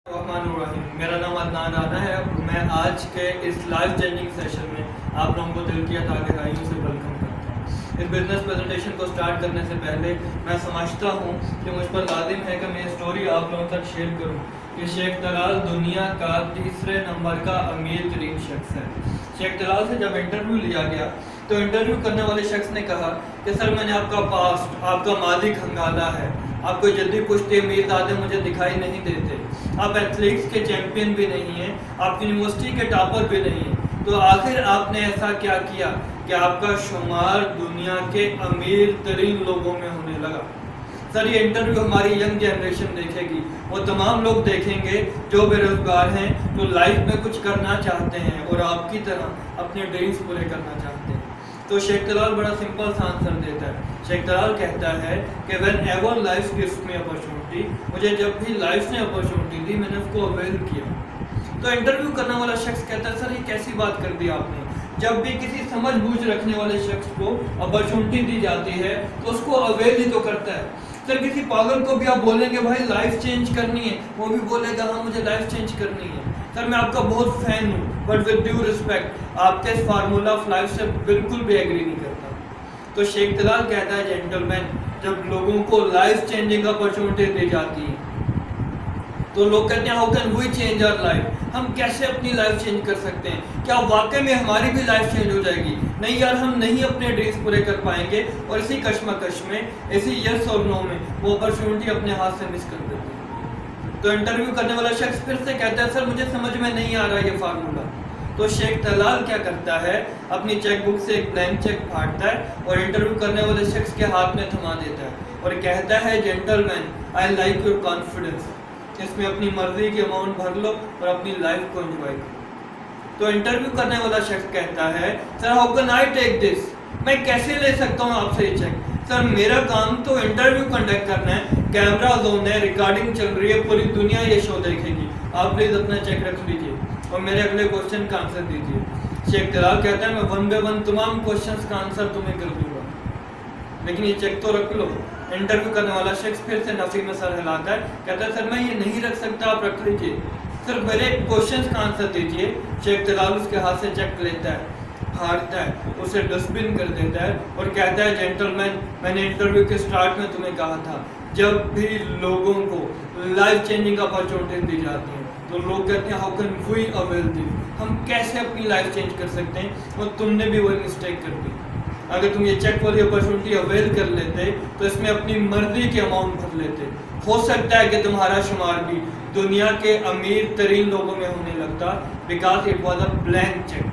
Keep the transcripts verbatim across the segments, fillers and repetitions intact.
रहमानुर्रहीम। मेरा नाम अदनान राना है। मैं आज के इस लाइफ चेंजिंग सेशन में आप लोगों को दिल की अता गहराइयों से वेलकम करता हूँ। इस बिजनेस प्रेजेंटेशन को स्टार्ट करने से पहले मैं समझता हूँ कि मुझ पर लाजिम है कि मैं स्टोरी आप लोगों तक शेयर करूँ कि शेख तलाल दुनिया का तीसरे नंबर का अमीर तरीन शख्स है। शेख तलाल से जब इंटरव्यू लिया गया तो इंटरव्यू करने वाले शख्स ने कहा कि सर, मैंने आपका पास्ट, आपका मादी खंगाला है, आपको जल्दी पुश्ती मीरजादे मुझे दिखाई नहीं देते, आप एथलेटिक्स के चैंपियन भी नहीं हैं, आप यूनिवर्सिटी के टॉपर भी नहीं हैं, तो आखिर आपने ऐसा क्या किया कि आपका शुमार दुनिया के अमीर तरीन लोगों में होने लगा। सर, ये इंटरव्यू हमारी यंग जनरेशन देखेगी, वो तमाम लोग देखेंगे जो बेरोजगार हैं, जो लाइफ में कुछ करना चाहते हैं और आपकी तरह अपने ड्रीम्स पूरे करना चाहते हैं। तो शेख तलाल बड़ा सिंपल सा आंसर देता है। शेख तलाल कहता है कि whenever life gives me opportunity, मुझे जब भी लाइफ ने अपॉर्चुनिटी दी मैंने उसको अवेल किया। तो इंटरव्यू करने वाला शख्स कहता है, सर ये कैसी बात कर दी आपने, जब भी किसी समझ बूझ रखने वाले शख्स को अपॉर्चुनिटी दी जाती है तो उसको अवेल ही तो करता है। सर, किसी पागल को भी आप बोलेंगे भाई लाइफ चेंज करनी है, वो भी बोलेगा हाँ मुझे लाइफ चेंज करनी है। सर, मैं आपका बहुत फैन हूँ, बट विद ड्यू रिस्पेक्ट आपके इस फार्मूला ऑफ लाइफ से बिल्कुल भी एग्री नहीं करता। तो शेख तलाल कहता है, जेंटलमैन, जब लोगों को लाइफ चेंजिंग अपॉर्चुनिटी दी जाती है तो लोग कहते हैं how can we change our life, हम कैसे अपनी लाइफ चेंज कर सकते हैं, क्या वाकई में हमारी भी लाइफ चेंज हो जाएगी? नहीं यार, हम नहीं अपने ड्रीम्स पूरे कर पाएंगे और इसी कश्मकश में, इसी यस और नो में वो अपॉर्चुनिटी अपने हाथ से मिस कर देते हैं। तो इंटरव्यू करने वाला शख्स फिर से कहता है, सर मुझे समझ में नहीं आ रहा ये फार्मूला। तो शेख तलाल क्या करता है, अपनी चेक बुक से एक ब्लैंक चेक फाड़ता है और इंटरव्यू करने वाले शख्स के हाथ में थमा देता है और कहता है, gentleman, I like your confidence, इसमें अपनी मर्जी के अमाउंट भर लो और अपनी लाइफ को एंजॉय करो। तो इंटरव्यू करने वाला शख्स कहता है, sir how can I take this, मैं कैसे ले सकता हूँ आपसे ये चेक? सर, मेरा काम तो इंटरव्यू कंडक्ट करना है, कैमरा जोन है, रिकॉर्डिंग चल रही है, पूरी दुनिया ये शो देखेगी, आप प्लीज अपना चेक रख लीजिए और मेरे अगले क्वेश्चन का आंसर दीजिए। शेख तलाल कहता है, मैं वन बाय वन तमाम क्वेश्चंस का आंसर तुम्हें कर दूंगा, लेकिन ये चेक तो रख लो। इंटरव्यू करने वाला शख्स फिर से नफी में सर हिलाता है, कहता है, सर मैं ये नहीं रख सकता, आप रख लीजिए, सर मेरे क्वेश्चंस का आंसर दीजिए। शेख तलाल उसके हाथ से चेक लेता है, फाड़ता है, उसे डस्टबिन कर देता है और कहता है, जेंटलमैन, मैंने इंटरव्यू के स्टार्ट में तुम्हें कहा था, जब भी लोगों को लाइफ चेंजिंग अपॉर्चुनिटी दी जाती है तो लोग कहते हैं how can we avail this, हम कैसे अपनी लाइफ चेंज कर सकते हैं, और तुमने भी वही मिस्टेक कर दी। अगर तुम ये चेक वाली अपॉर्चुनिटी अवेल कर लेते तो इसमें अपनी मर्जी के अमाउंट भर लेते, हो सकता है कि तुम्हारा शुमार भी दुनिया के अमीर तरीन लोगों में होने लगता, because it was a blank cheque.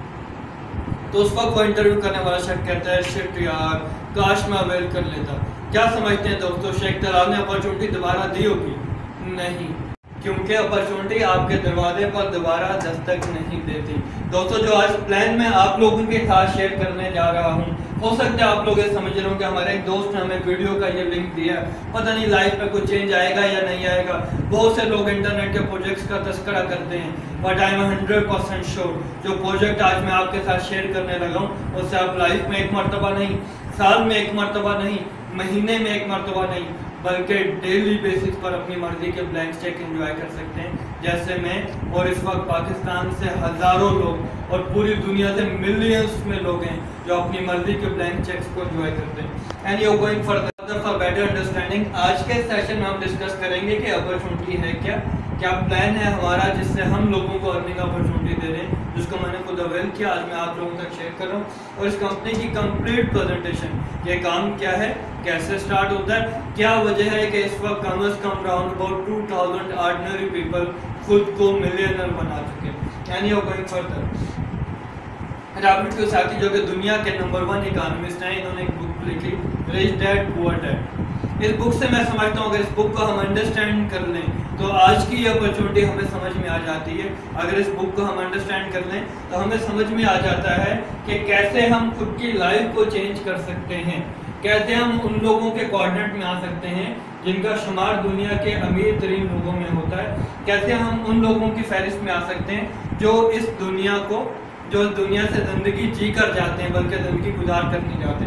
तो उस वक्त वो इंटरव्यू करने वाला शख्स कहता है, शिट यार, काश मैं अवेल कर लेता। क्या समझते हैं दोस्तों, शेख तलाल ने अपॉर्चुनिटी दोबारा दी होगी? नहीं, क्योंकि अपॉर्चुनिटी आपके दरवाजे पर दोबारा दस्तक नहीं देती। दोस्तों, जो आज प्लान मैं आप लोगों के साथ शेयर करने जा रहा हूँ, हो सकता है आप लोग ये समझ रहे हो कि हमारे एक दोस्त ने हमें वीडियो का ये लिंक दिया, पता नहीं लाइफ में कुछ चेंज आएगा या नहीं आएगा। बहुत से लोग इंटरनेट के प्रोजेक्ट्स का तस्करा करते हैं, but I am hundred percent sure जो प्रोजेक्ट आज मैं आपके साथ शेयर करने लगा हूँ उससे आप लाइफ में एक मरतबा नहीं, साल में एक मरतबा नहीं, महीने में एक मरतबा नहीं, बल्कि डेली बेसिस पर अपनी मर्जी के ब्लैंक चेक एंजॉय कर सकते हैं, जैसे मैं। और इस वक्त पाकिस्तान से हज़ारों लोग और पूरी दुनिया से मिलियंस में लोग हैं जो अपनी मर्जी के ब्लैंक चेक्स को एंजॉय करते हैं। And you going further for better understanding, आज के सेशन में हम डिस्कस करेंगे कि अपॉर्चुनिटी है क्या, क्या प्लान है हमारा जिससे हम लोगों को अर्निंग अपॉर्चुनिटी दे रहे हैं, जिसको मैंने खुद अवेल किया, आज मैं आप लोगों तक शेयर कर रहा हूँ। और इस कंपनी की कंप्लीट प्रेजेंटेशन, ये काम क्या है, कैसे स्टार्ट होता है, क्या वजह है कि इस वक्त कम अज कम round about two thousand ordinary people खुद को मिलियनर बना चुके हैं। यानी वो गोइंग फर्दर, रॉबर्ट कियोसाकी जो कि दुनिया के नंबर वन इकोनॉमिस्ट हैं, इन्होंने एक बुक लिखी, रिच डैड पुअर डैड। इस बुक से मैं समझता हूँ अगर इस बुक को हम अंडरस्टैंड कर लें तो आज की ये अपॉर्चुनिटी हमें समझ में आ जाती है। अगर इस बुक को हम अंडरस्टैंड कर लें तो हमें समझ में आ जाता है कि कैसे हम खुद की लाइफ को चेंज कर सकते हैं, कैसे हम उन लोगों के कोऑर्डिनेट में आ सकते हैं जिनका शुमार दुनिया के अमीर तरीन लोगों में होता है, कैसे हम उन लोगों की फहरिस्त में आ सकते हैं जो इस दुनिया को, जो दुनिया से ज़िंदगी जी कर जाते हैं बल्कि ज़िंदगी गुजार कर नहीं जाते।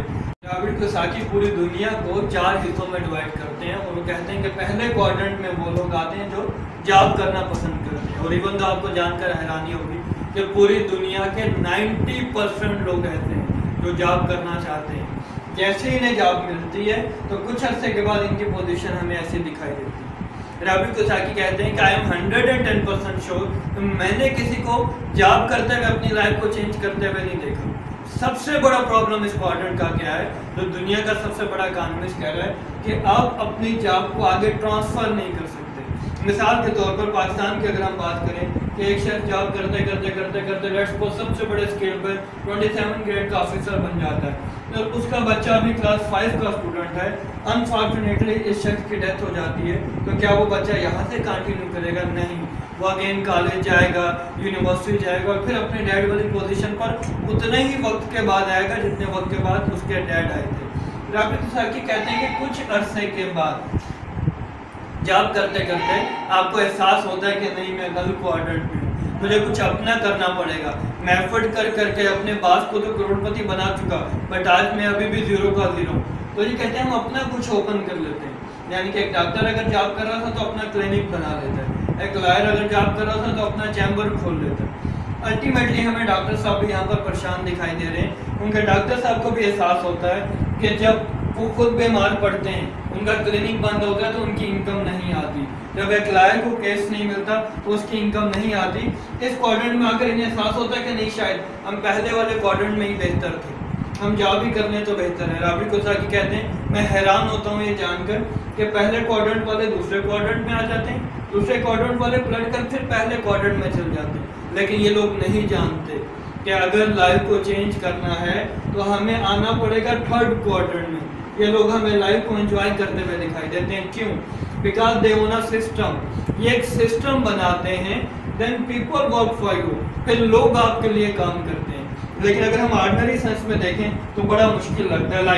रॉबर्ट कियोसाकी पूरी दुनिया को चार हिस्सों में डिवाइड करते हैं और वो कहते हैं कि पहले क्वाड्रेंट में वो लोग आते हैं जो जॉब करना पसंद करते हैं। और इवन तो आपको जानकर हैरानी होगी कि पूरी दुनिया के नब्बे परसेंट लोग ऐसे हैं जो जॉब करना चाहते हैं। जैसे ही इन्हें जॉब मिलती है तो कुछ अरसे के बाद इनकी पोजीशन हमें ऐसी दिखाई देती है। रॉबर्ट कियोसाकी कहते हैं कि I am hundred and ten percent sure मैंने किसी को जॉब करते हुए अपनी लाइफ को चेंज करते हुए नहीं देखा। सबसे बड़ा प्रॉब्लम इस क्वाड्रेंट का क्या है, जो दुनिया का सबसे बड़ा इकोनॉमिस्ट कह रहा है कि आप अपनी जॉब को आगे ट्रांसफर नहीं कर सकते। मिसाल के तौर पर पाकिस्तान की अगर हम बात करें कि एक शख्स जॉब करते करते करते करते लेट्स सपोज सबसे बड़े स्केल पर सत्ताईस ग्रेड का ऑफिसर बन जाता है और तो उसका बच्चा अभी क्लास फाइव का स्टूडेंट है। अनफॉर्चुनेटली इस शख्स की डेथ हो जाती है, तो क्या वो बच्चा यहाँ से कंटिन्यू करेगा? नहीं, वो अगेन कॉलेज जाएगा, यूनिवर्सिटी जाएगा और फिर अपने डैड वाली पोजीशन पर उतने ही वक्त के बाद आएगा जितने वक्त के बाद उसके डैड आए थे। रॉबर्ट कियोसाकी कहते हैं कि कुछ अरसे के बाद जॉब करते करते आपको एहसास होता है कि नहीं मैं गलत क्वाड्रेंट में हूँ, मुझे कुछ अपना करना पड़ेगा। मैं एफर्ट कर करके अपने बास को तो करोड़पति बना चुका, बट आज मैं अभी भी जीरो का जीरो। तो ये कहते हैं हम अपना कुछ ओपन कर लेते हैं, यानी कि एक डॉक्टर अगर जॉब कर रहा था तो अपना क्लिनिक बना लेता है, एक लॉयर अगर जॉब कर रहा था तो अपना चैम्बर खोल लेता है। अल्टीमेटली हमें डॉक्टर साहब भी यहाँ पर परेशान दिखाई दे रहे हैं। उनके डॉक्टर साहब को भी एहसास होता है कि जब वो खुद बीमार पड़ते हैं, उनका क्लिनिक बंद होता है तो उनकी इनकम नहीं आती। जब एक लायर को केस नहीं मिलता तो उसकी इनकम नहीं आती। इस क्वाड्रेंट में आकर इन्हें एहसास होता है कि नहीं, शायद हम पहले वाले क्वाड्रेंट में ही बेहतर थे, हम जॉब ही कर लें तो बेहतर है। रॉबर्ट कियोसाकी कहते हैं मैं हैरान होता हूँ ये जानकर कि पहले क्वाड्रेंट वाले दूसरे क्वाड्रेंट में आ जाते हैं, दूसरे क्वाड्रेंट वाले पलट कर फिर पहले क्वाड्रेंट में चल जाते हैं। लेकिन ये लोग नहीं जानते कि अगर लाइफ को चेंज करना है तो हमें आना पड़ेगा थर्ड क्वाड्रेंट में। ये लोग हमें लाइफ को एंजॉय करते हुए दिखाई देते हैं। क्यों? Because they own a system. ये एक सिस्टम बनाते हैं, then people work for you, फिर लोग आपके लिए काम करते हैं। लेकिन अगर हम ऑर्डिनरी सेंस में देखें तो बड़ा मुश्किल लगता है।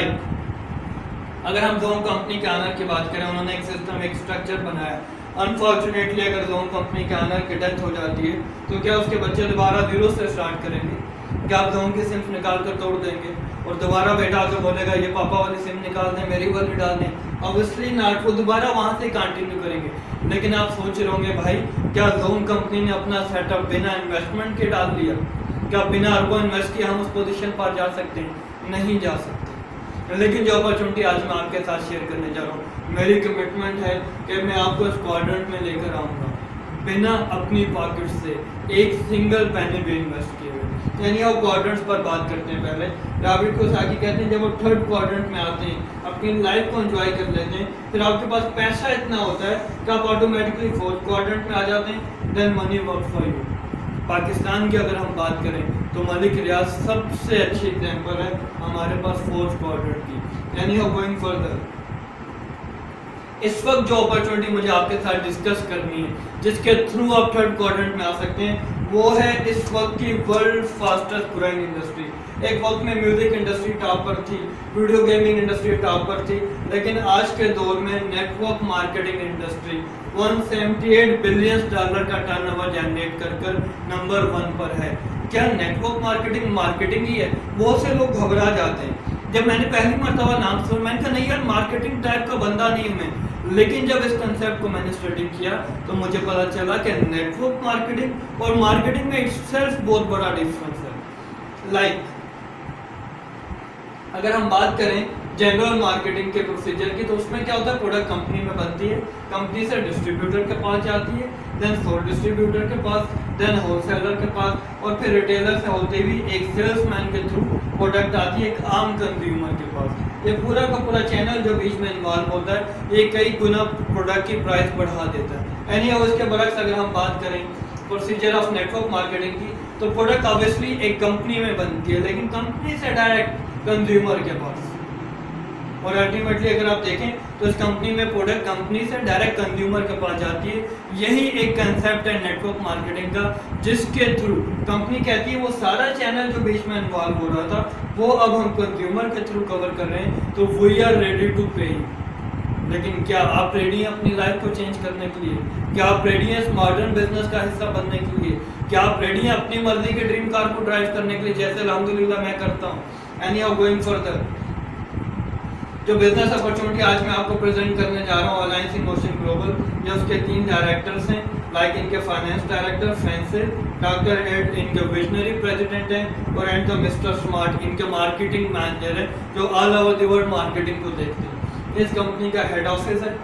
लाइक अगर हम जोन कंपनी के ऑनर की बात करें, उन्होंने एक सिस्टम, एक स्ट्रक्चर बनाया। अनफॉर्चुनेटली अगर जोन कंपनी के ऑनर की डेथ हो जाती है तो क्या उसके बच्चे दोबारा जीरो से स्टार्ट करेंगे? क्या आप जोन की सिम निकाल कर तोड़ देंगे और दोबारा बेटा आकर बोलेगा ये पापा वाली सिम निकाल दें, मेरी वाली डाल दें? ऑब्वियसली नॉट, वो दोबारा वहाँ से कंटिन्यू करेंगे। लेकिन आप सोच रहे होंगे भाई क्या जोन कंपनी ने अपना सेटअप बिना इन्वेस्टमेंट के डाल दिया? क्या बिना अरबों इन्वेस्ट किए हम उस पोजीशन पर जा सकते हैं? नहीं जा सकते। लेकिन जो अपॉर्चुनिटी आज मैं आपके साथ शेयर करने जा रहा हूँ, मेरी कमिटमेंट है कि मैं आपको इस क्वाड्रेंट में लेकर आऊँगा बिना अपनी पॉकेट से एक सिंगल पैनी भी इन्वेस्ट किए हुए। यानी आप क्वाड्रेंट्स पर बात करते हैं। पहले रॉबर्ट कियोसाकी कहते हैं जब वो थर्ड क्वाड्रेंट में आते हैं, अपनी लाइफ को एंजॉय कर लेते हैं, फिर आपके पास पैसा इतना होता है कि आप ऑटोमेटिकली फोर्थ क्वाड्रेंट में आ जाते हैं। Then money work for you. Pakistan की अगर हम बात करें तो मलिक रियाज सबसे अच्छी एग्जाम्पल है हमारे पास फोर्थ क्वाड्रेंट की, यानी हाउ गोइंग फर्दर। इस वक्त जो अपॉर्चुनिटी मुझे आपके साथ डिस्कस करनी है, जिसके थ्रू आप थर्ड क्वाड्रेंट में आ सकते हैं, वो है इस वक्त की वर्ल्ड फास्टेस्ट ग्रोइंग इंडस्ट्री। एक वक्त में म्यूजिक इंडस्ट्री टॉप पर थी, वीडियो गेमिंग इंडस्ट्री टॉप पर थी, लेकिन आज के दौर में नेटवर्क मार्केटिंग इंडस्ट्री एक सौ अठहत्तर बिलियन डॉलर का टर्नओवर जनरेट कर कर नंबर वन पर है। क्या नेटवर्क मार्केटिंग मार्केटिंग ही है? बहुत से लोग घबरा जाते हैं। जब मैंने पहली मरतबा नाम सुना, मैंने कहा नहीं यार, मार्केटिंग टाइप का बंदा नहीं हूं मैं। लेकिन जब इस कंसेप्ट को मैंने स्टडी किया तो मुझे पता चला कि नेटवर्क मार्केटिंग और मार्केटिंग में इटसेल्फ बहुत बड़ा डिफरेंस है। लाइक like, अगर हम बात करें जनरल मार्केटिंग के प्रोसीजर की, तो उसमें क्या होता है, प्रोडक्ट कंपनी में बनती है, कंपनी से डिस्ट्रीब्यूटर के पास जाती है, देन फोर डिस्ट्रीब्यूटर के पास, देन होलसेलर के पास, और फिर रिटेलर से होते हुए एक सेल्समैन के थ्रू प्रोडक्ट आती है एक आम कंज्यूमर के पास। ये पूरा का पूरा चैनल जो बीच में इन्वॉल्व होता है, ये कई गुना प्रोडक्ट की प्राइस बढ़ा देता है। एनी हाउ, इसके बरक्स अगर हम बात करें प्रोसीजर ऑफ नेटवर्क मार्केटिंग की, तो प्रोडक्ट ऑब्वियसली एक कंपनी में बनती है, लेकिन कंपनी से डायरेक्ट कंज्यूमर के पास। और अल्टीमेटली अगर आप देखें तो इस कंपनी में प्रोडक्ट कंपनी से डायरेक्ट कंज्यूमर के पास जाती है। यही एक कंसेप्ट है नेटवर्क मार्केटिंग का, जिसके थ्रू कंपनी कहती है वो सारा चैनल जो बीच में इन्वॉल्व हो रहा था वो अब हम कंज्यूमर के थ्रू कवर कर रहे हैं, तो वी आर रेडी टू पे। लेकिन क्या आप रेडी हैं अपनी लाइफ को चेंज करने के लिए? क्या आप रेडी हैं इस मॉडर्न बिजनेस का हिस्सा बनने के लिए? क्या आप रेडी हैं अपनी मर्जी के ड्रीम कार को ड्राइव करने के लिए, जैसे अल्हम्दुलिल्लाह मैं करता हूँ? एनी हाउ गोइंग फर्दर, जो बिजनेस अपॉर्चुनिटी आज मैं आपको प्रेजेंट करने जा रहा हूँ अलायंस इन मोशन ग्लोबल, ये उसके तीन डायरेक्टर्स हैं, लाइक इनके finance director Francis, doctor Ed इनके विजनरी प्रेसिडेंट हैं, और एंड द मिस्टर स्मार्ट इनके मार्केटिंग मैनेजर हैं, जो all over the world marketing को देखते हैं। इस कंपनी का हेड ऑफिस है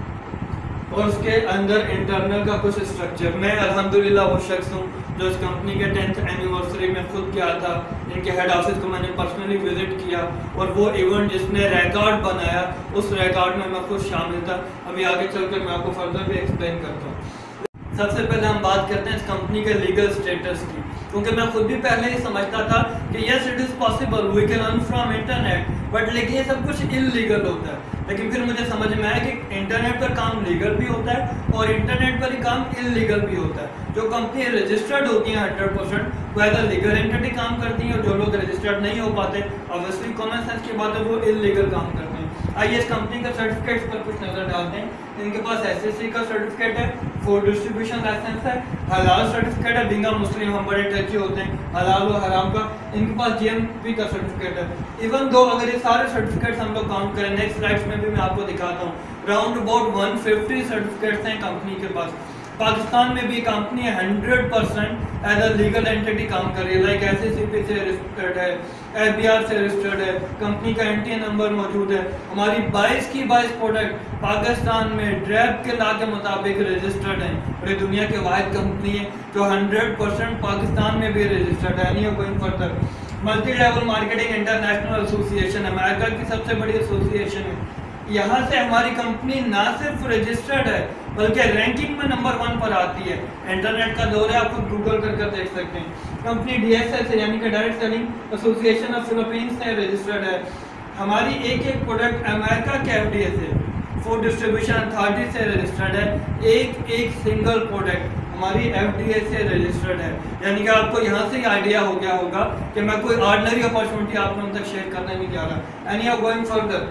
और उसके अंदर इंटरनल का कुछ स्ट्रक्चर। मैं अल्हम्दुलिल्लाह वो शख्स हूँ जो इस कंपनी के टेंथ एनिवर्सरी में खुद गया था, इनके हेड ऑफिस को मैंने पर्सनली विजिट किया, और वो इवेंट जिसने रिकॉर्ड बनाया उस रिकॉर्ड में मैं खुद शामिल था। अभी आगे चलकर मैं आपको फर्दर भी एक्सप्लेन करता हूँ। सबसे पहले हम बात करते हैं इस कंपनी के लीगल स्टेटस की, क्योंकि मैं खुद भी पहले ही समझता था कि yes it is possible we can earn from internet, but लेकिन ये सब कुछ इलीगल होता है। लेकिन फिर मुझे समझ में आया कि इंटरनेट पर काम लीगल भी होता है और इंटरनेट पर ही काम इलीगल भी होता है। जो कंपनी रजिस्टर्ड होती हैं हंड्रेड परसेंट वो एज अ लीगल एंटिटी काम करती हैं, और जो लोग रजिस्टर्ड नहीं हो पाते ऑब्वियसली कॉमन सेंस की बात है वो इलीगल काम करते हैं। आइए इस कंपनी का सर्टिफिकेट्स पर कुछ नजर डालते हैं। इनके पास एसएससी का सर्टिफिकेट है, फूड डिस्ट्रीब्यूशन लाइसेंस है, हलाल सर्टिफिकेट है, बिंगा मुस्लिम हम बड़े टची होते हैं हलाल और हराम का। इनके पास जीएमपी का सर्टिफिकेट है। इवन दो अगर ये सारे सर्टिफिकेट्स हम लोग काउंट करें, नेक्स्ट स्लाइड्स में भी मैं आपको दिखाता हूँ, round about one fifty certificates हैं कंपनी के पास। पाकिस्तान में भी company hundred percent as a legal entity काम कर रही है, लाइक एसएससी से रजिस्टर्ड है, एफबीआर से रजिस्टर्ड है, कंपनी का एनटीए नंबर मौजूद है। हमारी बाईस की बाईस प्रोडक्ट पाकिस्तान में ड्रैब के ला के मुताबिक रजिस्टर्ड हैं, और ये दुनिया के वाहिद कंपनी है जो हंड्रेड परसेंट पाकिस्तान में भी रजिस्टर्ड है। नहीं going further, multi level marketing international association America की सबसे बड़ी एसोसिएशन है। यहाँ से हमारी कंपनी ना सिर्फ रजिस्टर्ड है बल्कि रैंकिंग में नंबर वन पर आती है। इंटरनेट का दौर है, आप खुद गूगल कर कर देख सकते हैं। कंपनी डीएसए से यानी कि direct selling association of Philippines से रजिस्टर्ड है। हमारी एक एक प्रोडक्ट अमेरिका के एफडीए से, फूड डिस्ट्रीब्यूशन अथॉरिटी से रजिस्टर्ड है। एक एक सिंगल प्रोडक्ट हमारी एफडीए से रजिस्टर्ड है। यानी कि आपको यहाँ से ही आइडिया हो गया होगा कि मैं कोई ऑर्डिनरी अपॉर्चुनिटी आप लोगों तक शेयर करने नहीं जा रहा। And you are going further,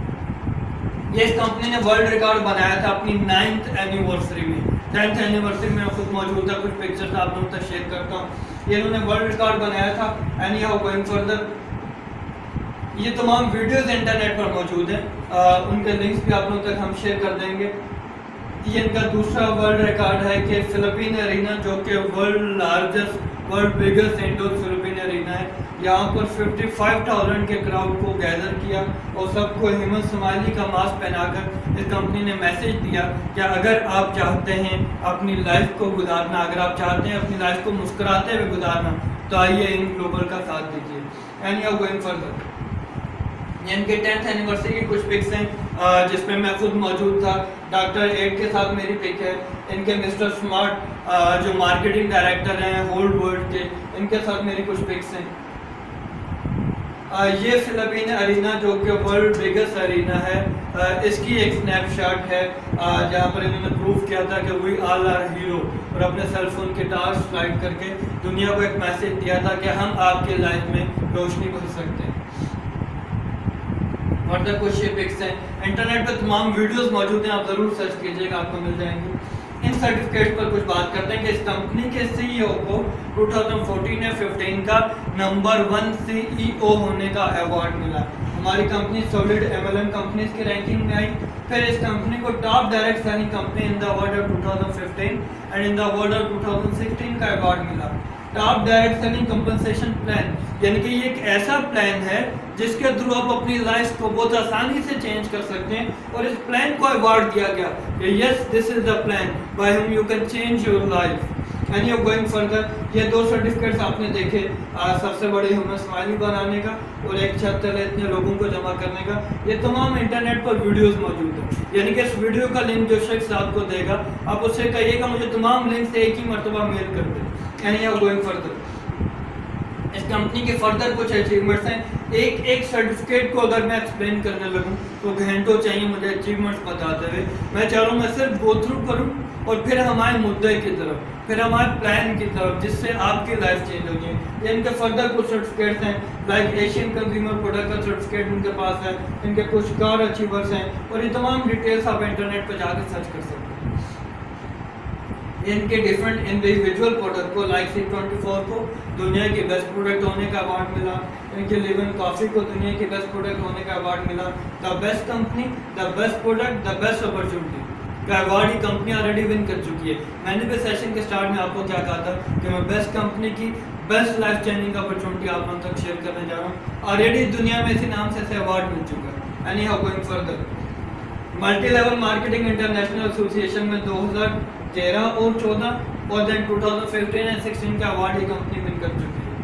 ये इस कंपनी ने वर्ल्ड रिकॉर्ड बनाया था अपनी नाइन्थ एनिवर्सरी में। टेंथ एनिवर्सरी में खुद मौजूद था, कुछ पिक्चर्स आप लोगों तक शेयर करता हूँ। ये इन्होंने वर्ल्ड रिकॉर्ड बनाया था। And you are going further, ये तमाम वीडियोस इंटरनेट पर मौजूद हैं, उनके लिंक्स भी आप लोगों तक हम शेयर कर देंगे। ये इनका दूसरा वर्ल्ड रिकॉर्ड है कि फिलिपीन एरिना, जो कि world largest world biggest indoor Philippine arena है, यहाँ पर पचपन थाउजेंड के क्राउड को गैदर किया और सबको हिम्मत स्माइली का मास्क पहनाकर इस कंपनी ने मैसेज दिया कि अगर आप चाहते हैं अपनी लाइफ को गुजारना, अगर आप चाहते हैं अपनी लाइफ को मुस्कुराते हुए गुजारना, तो आइए इन ग्लोबल का साथ दीजिए। And you are going further, इनके टेंथ एनिवर्सरी की कुछ पिक्स हैं जिसमें मैं खुद मौजूद था। डॉक्टर एड के साथ मेरी पिक है, इनके मिस्टर स्मार्ट जो मार्केटिंग डायरेक्टर हैं होल वर्ल्ड के, इनके साथ मेरी कुछ पिक्स हैं। ये फिलिपीन एरिना जो कि वर्ल्ड बिगेस्ट एरिना है, इसकी एक स्नैपशॉट है जहाँ पर इन्होंने प्रूव किया था कि वी ऑल आर हीरो, और अपने सेलफोन के टार्च स्लाइड करके दुनिया को एक मैसेज दिया था कि हम आपके लाइफ में रोशनी भर सकते हैं। और तक कुछ ये पिक्स हैं, इंटरनेट पे तमाम वीडियोस मौजूद हैं, आप ज़रूर सर्च कीजिएगा, आपको मिल जाएंगे। इन सर्टिफिकेट पर कुछ बात करते हैं कि इस कंपनी के सीईओ को दो हज़ार चौदह या पंद्रह का नंबर वन सीईओ होने का अवार्ड मिला। हमारी कंपनी सॉलिड एमएलएम कंपनीज की रैंकिंग में आई। फिर इस कंपनी को top direct selling company in the world of दो हज़ार पंद्रह and in the world of दो हज़ार सोलह का अवार्ड मिला। Top direct selling compensation plan, यानी कि ये एक ऐसा प्लान है जिसके थ्रू आप अपनी लाइफ को बहुत आसानी से चेंज कर सकते हैं, और इस प्लान को अवार्ड दिया गया कि yes this is the plan by whom you can change your life. And you going further, ये दो सर्टिफिकेट्स आपने देखे, आ, सबसे बड़ी ह्यूमन स्माइली बनाने का और एक छत तले इतने लोगों को जमा करने का। ये तमाम इंटरनेट पर वीडियोस मौजूद है, यानी कि इस वीडियो का लिंक जो शख्स आपको देगा आप उससे कहिएगा मुझे तमाम लिंक से एक ही मरतबा मेल कर दे। एंड यू गोइंग फर्दर, इस कंपनी के फर्दर कुछ अचीवमेंट्स हैं। एक एक सर्टिफिकेट को अगर मैं एक्सप्लेन करने लगूं तो घंटों चाहिए मुझे अचीवमेंट्स बताते हुए। मैं चाह रहा हूँ मैं सिर्फ गो थ्रू करूँ और फिर हमारे मुद्दे की तरफ, फिर हमारे प्लान की तरफ, जिससे आपकी लाइफ चेंज होगी। ये इनके फर्दर कुछ सर्टिफिकेट्स हैं, लाइक एशियन कंज्यूमर प्रोडक्ट का सर्टिफिकेट इनके पास है, इनके कुछ कार अचीवर्स हैं, और ये तमाम डिटेल्स आप इंटरनेट पर जाकर सर्च कर सकते हैं। इनके डिफरेंट इंडिविजुअल प्रोडक्ट को लाइक सी ट्वेंटी फोर को दुनिया के बेस्ट प्रोडक्ट होने का अवार्ड मिला, इनके लिवन कॉफ़ी को दुनिया के बेस्ट प्रोडक्ट होने का अवार्ड मिला, the best company, the best product, the best opportunity का अवार्ड ही कंपनी ऑलरेडी विन कर चुकी है। मैंने भी सेशन के स्टार्ट में आपको क्या कहा था कि मैं बेस्ट कंपनी की बेस्ट लाइफ चेंजिंग अपॉर्चुनिटी आप लोगों तक शेयर करने जा रहा हूँ। ऑलरेडी दुनिया में इसी नाम से ऐसे अवार्ड मिल चुका है। Anyhow going further, multi level marketing international association में दो हज़ार तेरह और चौदह और देन दो हज़ार पंद्रह एंड सोलह का अवार्ड ही कंपनी विन कर चुकी है।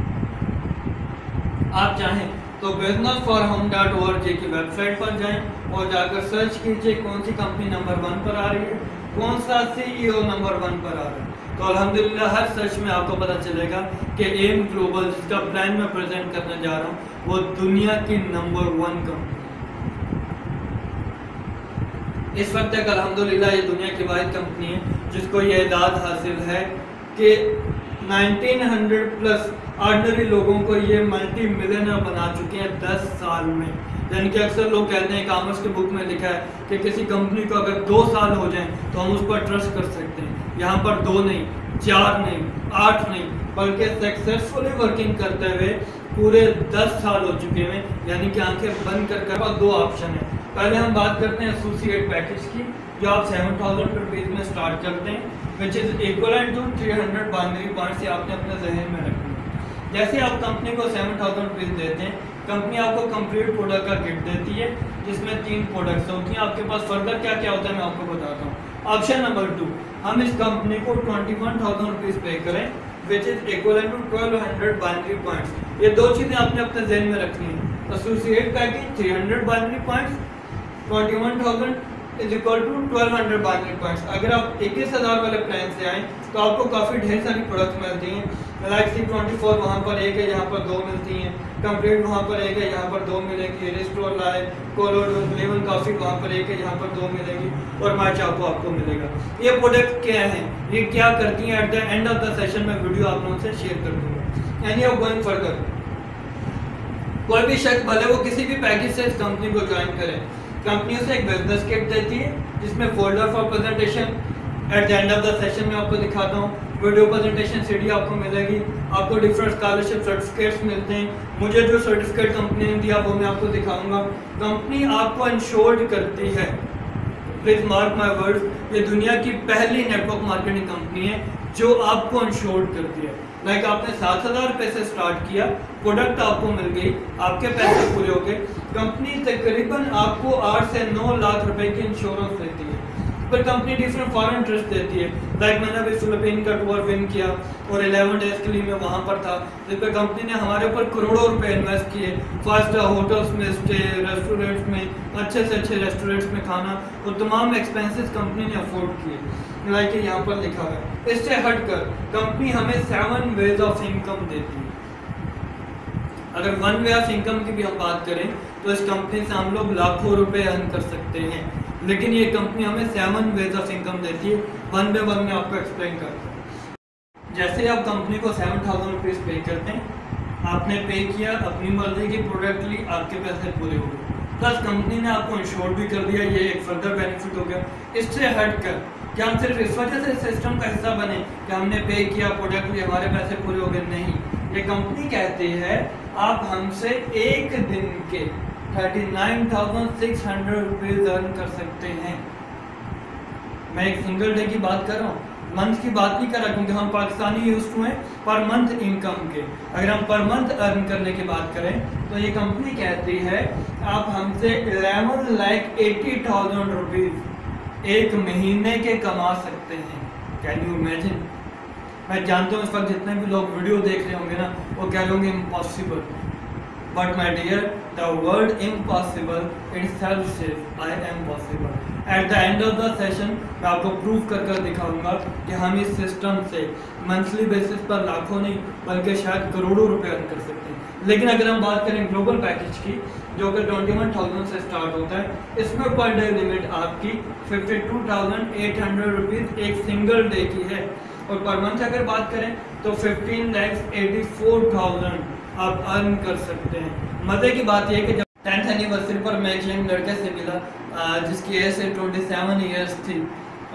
आप चाहें तो business for home dot O R G की वेबसाइट पर जाएं और जाकर सर्च कीजिए कौन सी कंपनी नंबर वन पर आ रही है, कौन सा सीईओ नंबर वन पर आ रहा है। तो अल्हम्दुलिल्लाह हर सर्च में आपको पता चलेगा कि एम ग्लोबल जिसका प्लान मैं प्रेजेंट करने जा रहा हूँ वो दुनिया की नंबर वन कंपनी इस वक्त तक। अल्हम्दुलिल्लाह ये दुनिया की वाहिद कंपनी है जिसको ये एजाज़ हासिल है कि उन्नीस सौ प्लस ऑर्डिनरी लोगों को ये मल्टी मिलियनर बना चुके हैं दस साल में। यानी कि अक्सर लोग कहते हैं कॉमर्स के बुक में लिखा है कि किसी कंपनी को अगर दो साल हो जाएं तो हम उस पर ट्रस्ट कर सकते हैं। यहाँ पर दो नहीं, चार नहीं, आठ नहीं, बल्कि सक्सेसफुली वर्किंग करते हुए पूरे दस साल हो चुके हैं। यानी कि आंखें बंद कर कर दो ऑप्शन है। पहले हम बात करते हैं एसोसिएट पैकेज की जो आप सेवन थाउजेंड रुपीज़ में स्टार्ट करते हैं which is equal to three hundred binary points से आपने अपने जहन में रखना है। जैसे आप कंपनी को सेवन थाउजेंड रुपीज़ देते हैं, कंपनी आपको कंप्लीट प्रोडक्ट का किट देती है जिसमें तीन प्रोडक्ट्स होती हैं। आपके पास फर्दर क्या क्या होता है मैं आपको बताता हूँ। ऑप्शन नंबर टू, हम इस कंपनी को twenty one thousand rupees pay करें which is equal to twelve hundred binary points. ये दो चीज़ें आपने अपने जहन में रखनी है। Associate package three hundred binary points, twenty one thousand is equal to twelve hundred binary points. अगर आप इक्कीस हज़ार वाले प्लान से आएँ तो आपको काफ़ी ढेर सारी प्रोडक्ट्स मिलती हैं। लाइक सी ट्वेंटी फोर वहाँ पर एक है, यहाँ पर दो मिलती हैं। कंप्लीट वहाँ पर एक है, यहाँ पर दो मिलेगी। रिस्टोर लाइव, कोलोड, लेवन कॉफ़ी वहाँ पर एक है, यहाँ पर दो मिलेगी और माई चाको आपको मिलेगा। ये प्रोडक्ट क्या है, ये क्या करती हैं, at the end of the session में वीडियो आप लोगों से शेयर कर दूँगा। एनी हाउ गोइंग फर्दर, कोई भी शख्स भले वो किसी भी पैकेज से इस कंपनी को ज्वाइन करे, कंपनी उसे एक बिजनेस किट देती है जिसमें folder for presentation at the end of the session में आपको दिखाता हूँ। वीडियो प्रेजेंटेशन सीडी आपको मिलेगी, आपको डिफरेंट स्कॉलरशिप सर्टिफिकेट्स मिलते हैं। मुझे जो सर्टिफिकेट कंपनी ने दिया वो मैं आपको दिखाऊंगा। कंपनी आपको इंश्योर्ड करती है, प्लीज मार्क माय वर्ड्स, ये दुनिया की पहली नेटवर्क मार्केटिंग कंपनी है जो आपको इंश्योर्ड करती है। लाइक आपने सात हज़ार रुपये से स्टार्ट किया, प्रोडक्ट आपको मिल गई, आपके पैसे पूरे हो गए, कंपनी तकरीबन आपको आठ से नौ लाख रुपए की इंश्योरेंस देती है। पर कंपनी डिफरेंट फॉरेन ट्रस्ट देती है। लाइक मैंने अभी फिलिपीन का टूर विन किया और इलेवन डेज के लिए मैं वहाँ पर था, जिस पर कंपनी ने हमारे ऊपर करोड़ों रुपए इन्वेस्ट किए। फाइव स्टार होटल्स में स्टे, रेस्टोरेंट्स में, अच्छे से अच्छे रेस्टोरेंट्स में खाना और तमाम एक्सपेंसेस कंपनी ने अफोर्ड किए। लाइक यहाँ पर लिखा हुआ है। इससे हटकर कंपनी हमें सेवन वेज ऑफ इनकम देती है। अगर वन वे ऑफ इनकम की भी हम बात करें तो इस कंपनी से हम लोग लाखों रुपए अर्न कर सकते हैं, लेकिन ये कंपनी हमें सेवन वेज ऑफ इनकम देती है। वन बाय वन में आपको एक्सप्लेन करता हूँ। जैसे आप कंपनी को सेवन थाउजेंड रुपीज़ पे करते हैं, आपने पे किया, अपनी मर्जी की प्रोडक्ट ली, आपके पैसे पूरे हो गए, प्लस कंपनी ने आपको इंश्योर भी कर दिया। ये एक फर्दर बेनिफिट हो गया। इससे हटकर क्या हम सिर्फ इस वजह से सिस्टम का हिस्सा बने कि हमने पे किया, प्रोडक्ट लिए, हमारे पैसे पूरे हो गए? नहीं, ये कंपनी कहती है आप हमसे एक दिन के thirty nine thousand six hundred rupees earn कर सकते हैं। मैं एक सिंगल डे की बात कर रहा हूँ, मंथ की बात नहीं कर रहा, क्योंकि हम पाकिस्तानी यूज टू हैं पर मंथ इनकम के। अगर हम पर मंथ अर्न करने की बात करें तो ये कंपनी कहती है आप हमसे eleven lakh eighty thousand rupees एक महीने के कमा सकते हैं। Can you imagine? मैं जानता हूँ इस वक्त जितने भी लोग वीडियो देख रहे होंगे ना, वो कह रहे होंगे impossible, but my dear the word impossible itself says I am possible. At the end of the session मैं आपको प्रूव कर कर दिखाऊंगा कि हम इस सिस्टम से मंथली बेसिस पर लाखों नहीं बल्कि शायद करोड़ों रुपए अर्न कर सकते हैं। लेकिन अगर हम बात करें ग्लोबल पैकेज की, जो कि ट्वेंटी वन थाउजेंड से स्टार्ट होता है, इसमें पर डे लिमिट आपकी fifty two thousand eight hundred rupees एक सिंगल डे की है, और पर मंथ अगर बात करें तो fifteen lakhs eighty four thousand आप अर्न कर सकते हैं। मज़े की बात यह कि जब टेंथ एनिवर्सरी पर मैं एक यंग लड़के से मिला जिसकी एज से ट्वेंटी सेवन ईयर्स थी,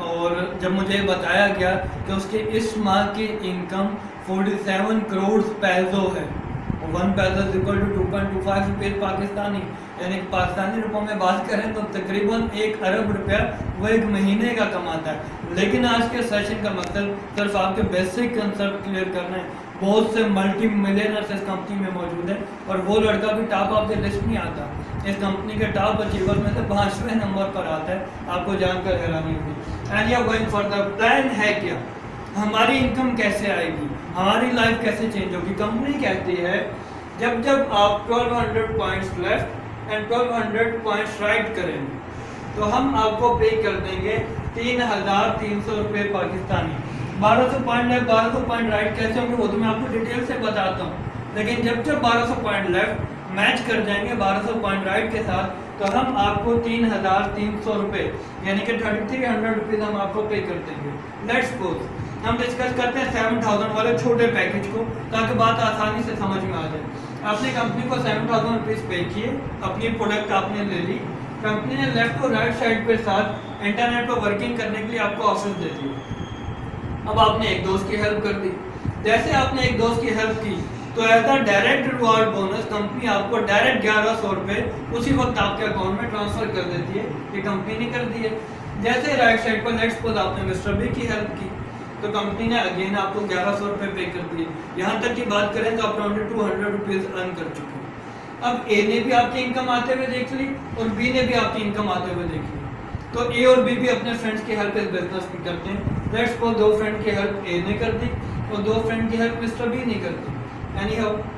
और जब मुझे बताया गया कि उसके इस माह की इनकम सैंतालीस करोड़ पैसों है, वन पैसा equal to two point two five rupees Pakistani, यानी कि पाकिस्तानी रुपयों में बात करें तो तकरीबन एक अरब रुपया वो एक महीने का कमाता है। लेकिन आज के सेशन का मकसद सिर्फ आपके बेसिक कंसेप्ट क्लियर करना है। बहुत से मल्टी मिलियनर्स इस कंपनी में मौजूद है और वो लड़का भी टॉप ऑफ द लिस्ट नहीं आता। इस कंपनी के टॉप अचीवर में से पाँचवें नंबर पर आता है, आपको जानकर हैरानी होगी। And you going for the plan है क्या, हमारी इनकम कैसे आएगी, हमारी लाइफ कैसे चेंज होगी। कंपनी कहती है जब जब आप बारह सौ पॉइंट्स लेफ्ट एंड बारह सौ पॉइंट्स राइट करेंगे तो हम आपको पे कर देंगे तीन हज़ार तीन सौ रुपये पाकिस्तानी। बारह सौ पॉइंट लेफ्ट बारह सौ पॉइंट राइट कैसे होंगे वो तो मैं आपको डिटेल से बताता हूँ, लेकिन जब जब बारह सौ पॉइंट लेफ्ट मैच कर जाएंगे बारह सौ पॉइंट राइट के साथ तो हम आपको तीन हज़ार तीन सौ रुपये यानी कि थर्टी थ्री हंड्रेड रुपीज़ हम आपको पे कर देंगे। लेट्स सपोज हम डिस्कस करते हैं सेवन थाउजेंड वाले छोटे पैकेज को ताकि बात आसानी से समझ में आ जाए। आपने कंपनी को सेवन थाउजेंड रुपीज़ पे किए, अपनी प्रोडक्ट आपने ले ली, कंपनी ने लेफ्ट और राइट साइड पे साथ इंटरनेट पर वर्किंग करने के लिए आपको ऑफर दे दिया। अब आपने एक दोस्त की हेल्प कर दी, जैसे आपने एक दोस्त की हेल्प की तो as a direct reward bonus company आपको डायरेक्ट ग्यारह सौ रुपये उसी वक्त आपके अकाउंट में ट्रांसफर कर देती है। ये कंपनी ने कर दी है। जैसे राइट साइड पर लेट्स सपोज आपने मिस्टर बी की हेल्प की तो कंपनी ने अगेन आपको ग्यारह सौ रुपये पे कर दिए। यहाँ तक की बात करें तो आप twenty two hundred rupees earn कर चुके हैं। अब ए ने भी आपकी इनकम आते हुए देख ली और बी ने भी आपकी इनकम आते हुए देख ली, तो ए और बी भी अपने फ्रेंड्स की हेल्प इस बिजनेस में करते हैं। लेट्स सपोज दो फ्रेंड की हेल्प ए ने कर दी और दो फ्रेंड की हेल्प मिस्टर बी ने कर दी। यानी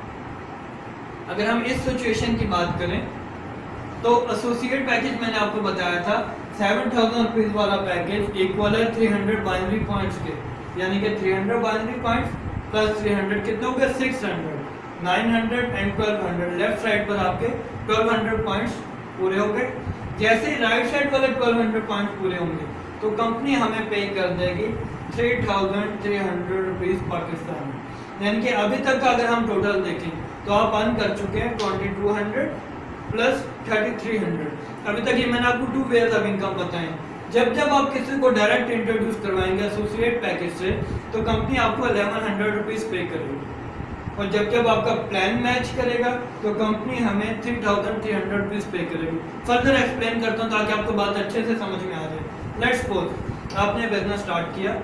अगर हम इस सिचुएशन की बात करें तो एसोसिएट पैकेज मैंने आपको बताया था सेवन थाउजेंड रुपीज़ वाला पैकेज इक्वल है थ्री हंड्रेड बाइनरी पॉइंट्स के, यानी कि three hundred binary points plus three hundred कितने हो गए six hundred nine hundred and twelve hundred. Left side पर आपके ट्वेल्व हंड्रेड पॉइंट्स पूरे हो गए। जैसे ही राइट साइड वाले ट्वेल्व हंड्रेड पॉइंट्स पूरे होंगे तो कंपनी हमें पे कर देगी three thousand three hundred rupees Pakistan. यानी कि अभी तक का अगर हम टोटल देखें तो आप अर्न कर चुके हैं twenty two hundred plus thirty three hundred. अभी तक ये मैंने आपको टू वेज ऑफ इनकम बताएं। जब जब आप किसी को डायरेक्ट इंट्रोड्यूस करवाएंगे एसोसिएट पैकेज से तो कंपनी आपको इलेवन हंड्रेड रुपीज़ पे करेगी और जब जब आपका प्लान मैच करेगा तो कंपनी हमें three thousand three hundred rupees pay करेगी। फर्दर एक्सप्लेन करता हूँ ताकि आपको बात अच्छे से समझ में आ जाए। लेट्स सपोज आपने बिजनेस स्टार्ट किया,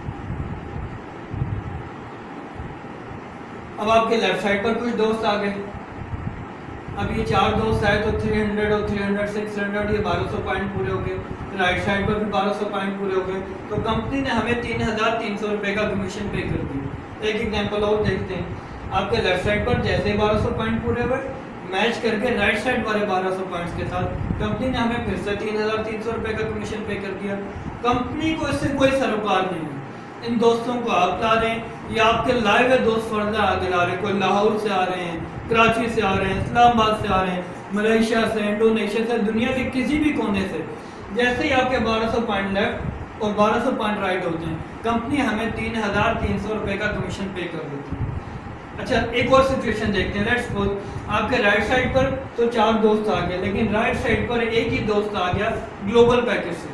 अब आपके लेफ्ट साइड पर कुछ दोस्त आ गए। अब ये चार दोस्त आए तो थ्री हंड्रेड और थ्री हंड्रेड सिक्स हंड्रेड ये बारह सौ पॉइंट पूरे हो गए। राइट साइड पर भी बारह सौ पॉइंट पूरे हो गए तो कंपनी ने हमें तीन हज़ार तीन सौ रुपये का कमीशन पे कर दिया। एक एग्जांपल और देखते हैं। आपके लेफ्ट साइड पर जैसे बारह सौ पॉइंट पूरे हुए मैच करके राइट साइड वाले बारह सौ पॉइंट्स के साथ कंपनी ने हमें फिर से तीन हज़ार तीन सौ रुपये का कमीशन पे कर दिया। कंपनी को इससे कोई सरोकार नहीं है। इन दोस्तों को आप ला रहे हैं या आपके लाइव दोस्त फर्जा आगे ला रहे हैं, कोई लाहौर से आ रहे हैं, कराची से आ रहे हैं, इस्लामाबाद से आ रहे हैं, मलेशिया से, इंडोनेशिया से, दुनिया के किसी भी कोने से। जैसे ही आपके बारह सौ पॉइंट लेफ्ट और बारह सौ पॉइंट राइट होते हैं कंपनी हमें तीन हज़ार तीन सौ रुपये का कमीशन पे कर देती है। अच्छा एक और सिचुएशन देखते हैं। लेट्स सपोज आपके राइट साइड पर तो चार दोस्त आ गए लेकिन राइट साइड पर एक ही दोस्त आ गया ग्लोबल पैकेज से।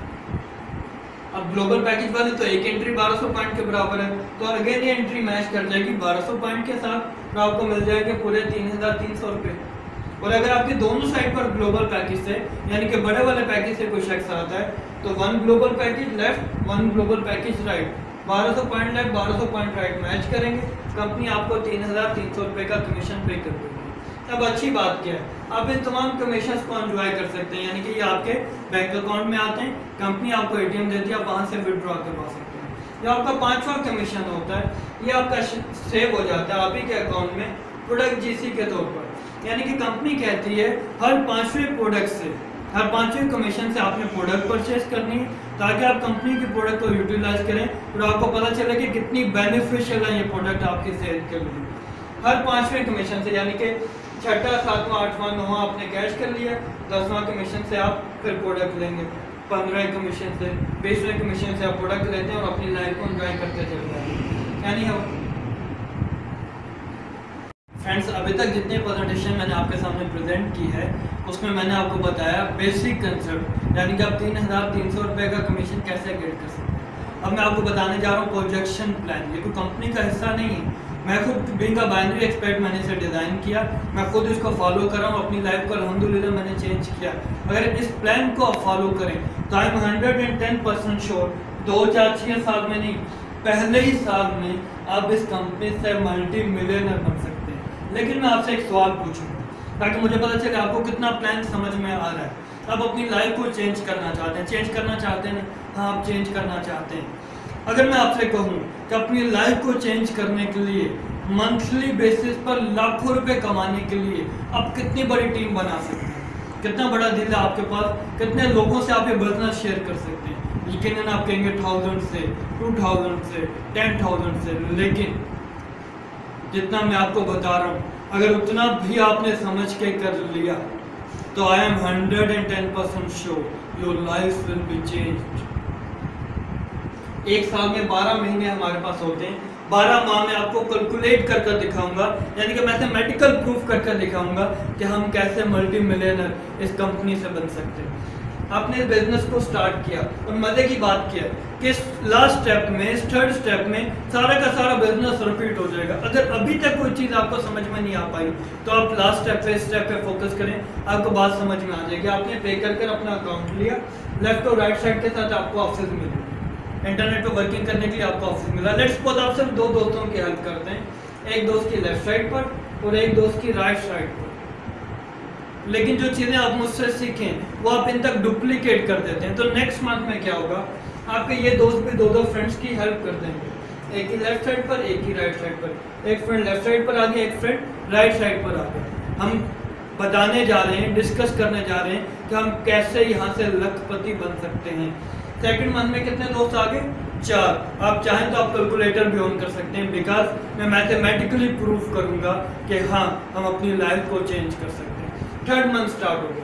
अब ग्लोबल पैकेज वाले तो एक एंट्री बारह सौ पॉइंट के बराबर है तो अगेन ये एंट्री मैच कर जाएगी बारह सौ पॉइंट के साथ तो आपको मिल जाएंगे पूरे तीन हज़ार तीन सौ रुपये। और अगर आपके दोनों साइड पर ग्लोबल पैकेज से यानी कि बड़े वाले पैकेज से कोई शख्स आता है तो one global package left one global package right, बारह सौ पॉइंट लेफ्ट बारह सौ पॉइंट राइट मैच करेंगे, कंपनी आपको तीन हज़ार तीन सौ रुपये का कमीशन पे कर देगी। अब अच्छी बात क्या है, आप इन तमाम कमीशन को एंजॉय कर सकते हैं, यानी कि ये आपके बैंक अकाउंट में आते हैं, कंपनी आपको एटीएम देती है, आप वहाँ से विड्रॉ करवा सकते हैं। जो आपका पाँचवा कमीशन होता है ये आपका सेव हो जाता है आप ही के अकाउंट में प्रोडक्ट जीसी के तौर पर। यानी कि कंपनी कहती है हर पाँचवें प्रोडक्ट से हर पाँचवें कमीशन से आपने प्रोडक्ट परचेज करनी है ताकि आप कंपनी की प्रोडक्ट को यूटिलाइज करें और आपको पता चले कि कितनी बेनिफिशियल है ये प्रोडक्ट आपकी सेल के लिए। हर पाँचवें कमीशन से यानी कि छठा सातवां आठवां नौवां आपने कैश कर लिया, दसवां कमीशन से आप फिर प्रोडक्ट लेंगे, पंद्रह कमीशन से बीसवें कमीशन से आप प्रोडक्ट लेते हैं और अपनी लाइफ को एंजॉय करते चलते हैं। यानी हम फ्रेंड्स अभी तक जितने प्रेजेंटेशन मैंने आपके सामने प्रेजेंट की है उसमें मैंने आपको बताया बेसिक कंसेप्ट यानी कि आप तीन हज़ार तीन सौ रुपये का कमीशन कैसे गेट कर सकते हैं। अब मैं आपको बताने जा रहा हूँ प्रोजेक्शन प्लान। ये कोई कंपनी का हिस्सा नहीं है, मैं खुद बीइंग अ बाइनरी एक्सपर्ट मैंने इसे डिज़ाइन किया, मैं खुद इसको फॉलो कर रहा हूँ, अपनी लाइफ को अल्हम्दुलिल्लाह मैंने चेंज किया। अगर इस प्लान को आप फॉलो करें तो I am hundred and ten percent sure दो चार छः साल में नहीं, पहले ही साल में आप इस कंपनी से मल्टी मिलियनर बन सकते हैं। लेकिन मैं आपसे एक सवाल पूछूंगा ताकि मुझे पता चले आपको कितना प्लान समझ में आ रहा है। आप अपनी लाइफ को चेंज करना चाहते हैं, चेंज करना चाहते हैं हाँ आप चेंज करना चाहते हैं। अगर मैं आपसे कहूँ कि अपनी लाइफ को चेंज करने के लिए मंथली बेसिस पर लाखों रुपए कमाने के लिए आप कितनी बड़ी टीम बना सकते हैं, कितना बड़ा दिल है आपके पास, कितने लोगों से आप ये बिजनेस शेयर कर सकते हैं। यकीनन आप कहेंगे थाउजेंड से, टू थाउजेंड से, टेन थाउजेंड से, लेकिन जितना मैं आपको बता रहा हूँ अगर उतना भी आपने समझ के कर लिया तो I am hundred and ten percent sure your life will be changed. एक साल में बारह महीने हमारे पास होते हैं, बारह माह में आपको कैलकुलेट कर कर दिखाऊंगा, यानी कि मैथमेटिकल प्रूफ कर कर दिखाऊंगा कि हम कैसे मल्टी मिलियनर इस कंपनी से बन सकते हैं। आपने इस बिजनेस को स्टार्ट किया और मजे की बात किया कि लास्ट स्टेप में, इस थर्ड स्टेप में सारा का सारा बिजनेस रिपीट हो जाएगा। अगर अभी तक कोई चीज़ आपको समझ में नहीं आ पाई तो आप लास्ट स्टेप पे स्टेप पे फोकस करें, आपको बात समझ में आ जाएगी। आपने पे कर कर अपना अकाउंट लिया, लेफ्ट और राइट साइड के साथ आपको ऑफिस मिले, इंटरनेट पर वर्किंग करने के लिए आपको ऑफिस मिला। लेट्स सपोज आप सिर्फ दो दोस्तों की हेल्प करते हैं, एक दोस्त की लेफ्ट साइड पर और एक दोस्त की राइट साइड पर, लेकिन जो चीज़ें आप मुझसे सीखें वो आप इन तक डुप्लीकेट कर देते हैं। तो नेक्स्ट मंथ में क्या होगा, आपके ये दोस्त भी दो दो फ्रेंड्स की हेल्प कर देंगे, एक ही लेफ्ट साइड पर एक ही राइट साइड पर। एक फ्रेंड लेफ्ट साइड पर आ गया, एक फ्रेंड राइट साइड पर आ गया। हम बताने जा रहे हैं, डिस्कस करने जा रहे हैं कि हम कैसे यहाँ से लखपति बन सकते हैं। सेकंड मंथ में कितने दोस्त आ गए, चार। आप चाहें तो आप कैलकुलेटर भी ऑन कर सकते हैं, बिकॉज मैं मैथमेटिकली प्रूफ करूंगा कि हाँ हम अपनी लाइफ को चेंज कर सकते हैं। थर्ड मंथ स्टार्ट हो गया,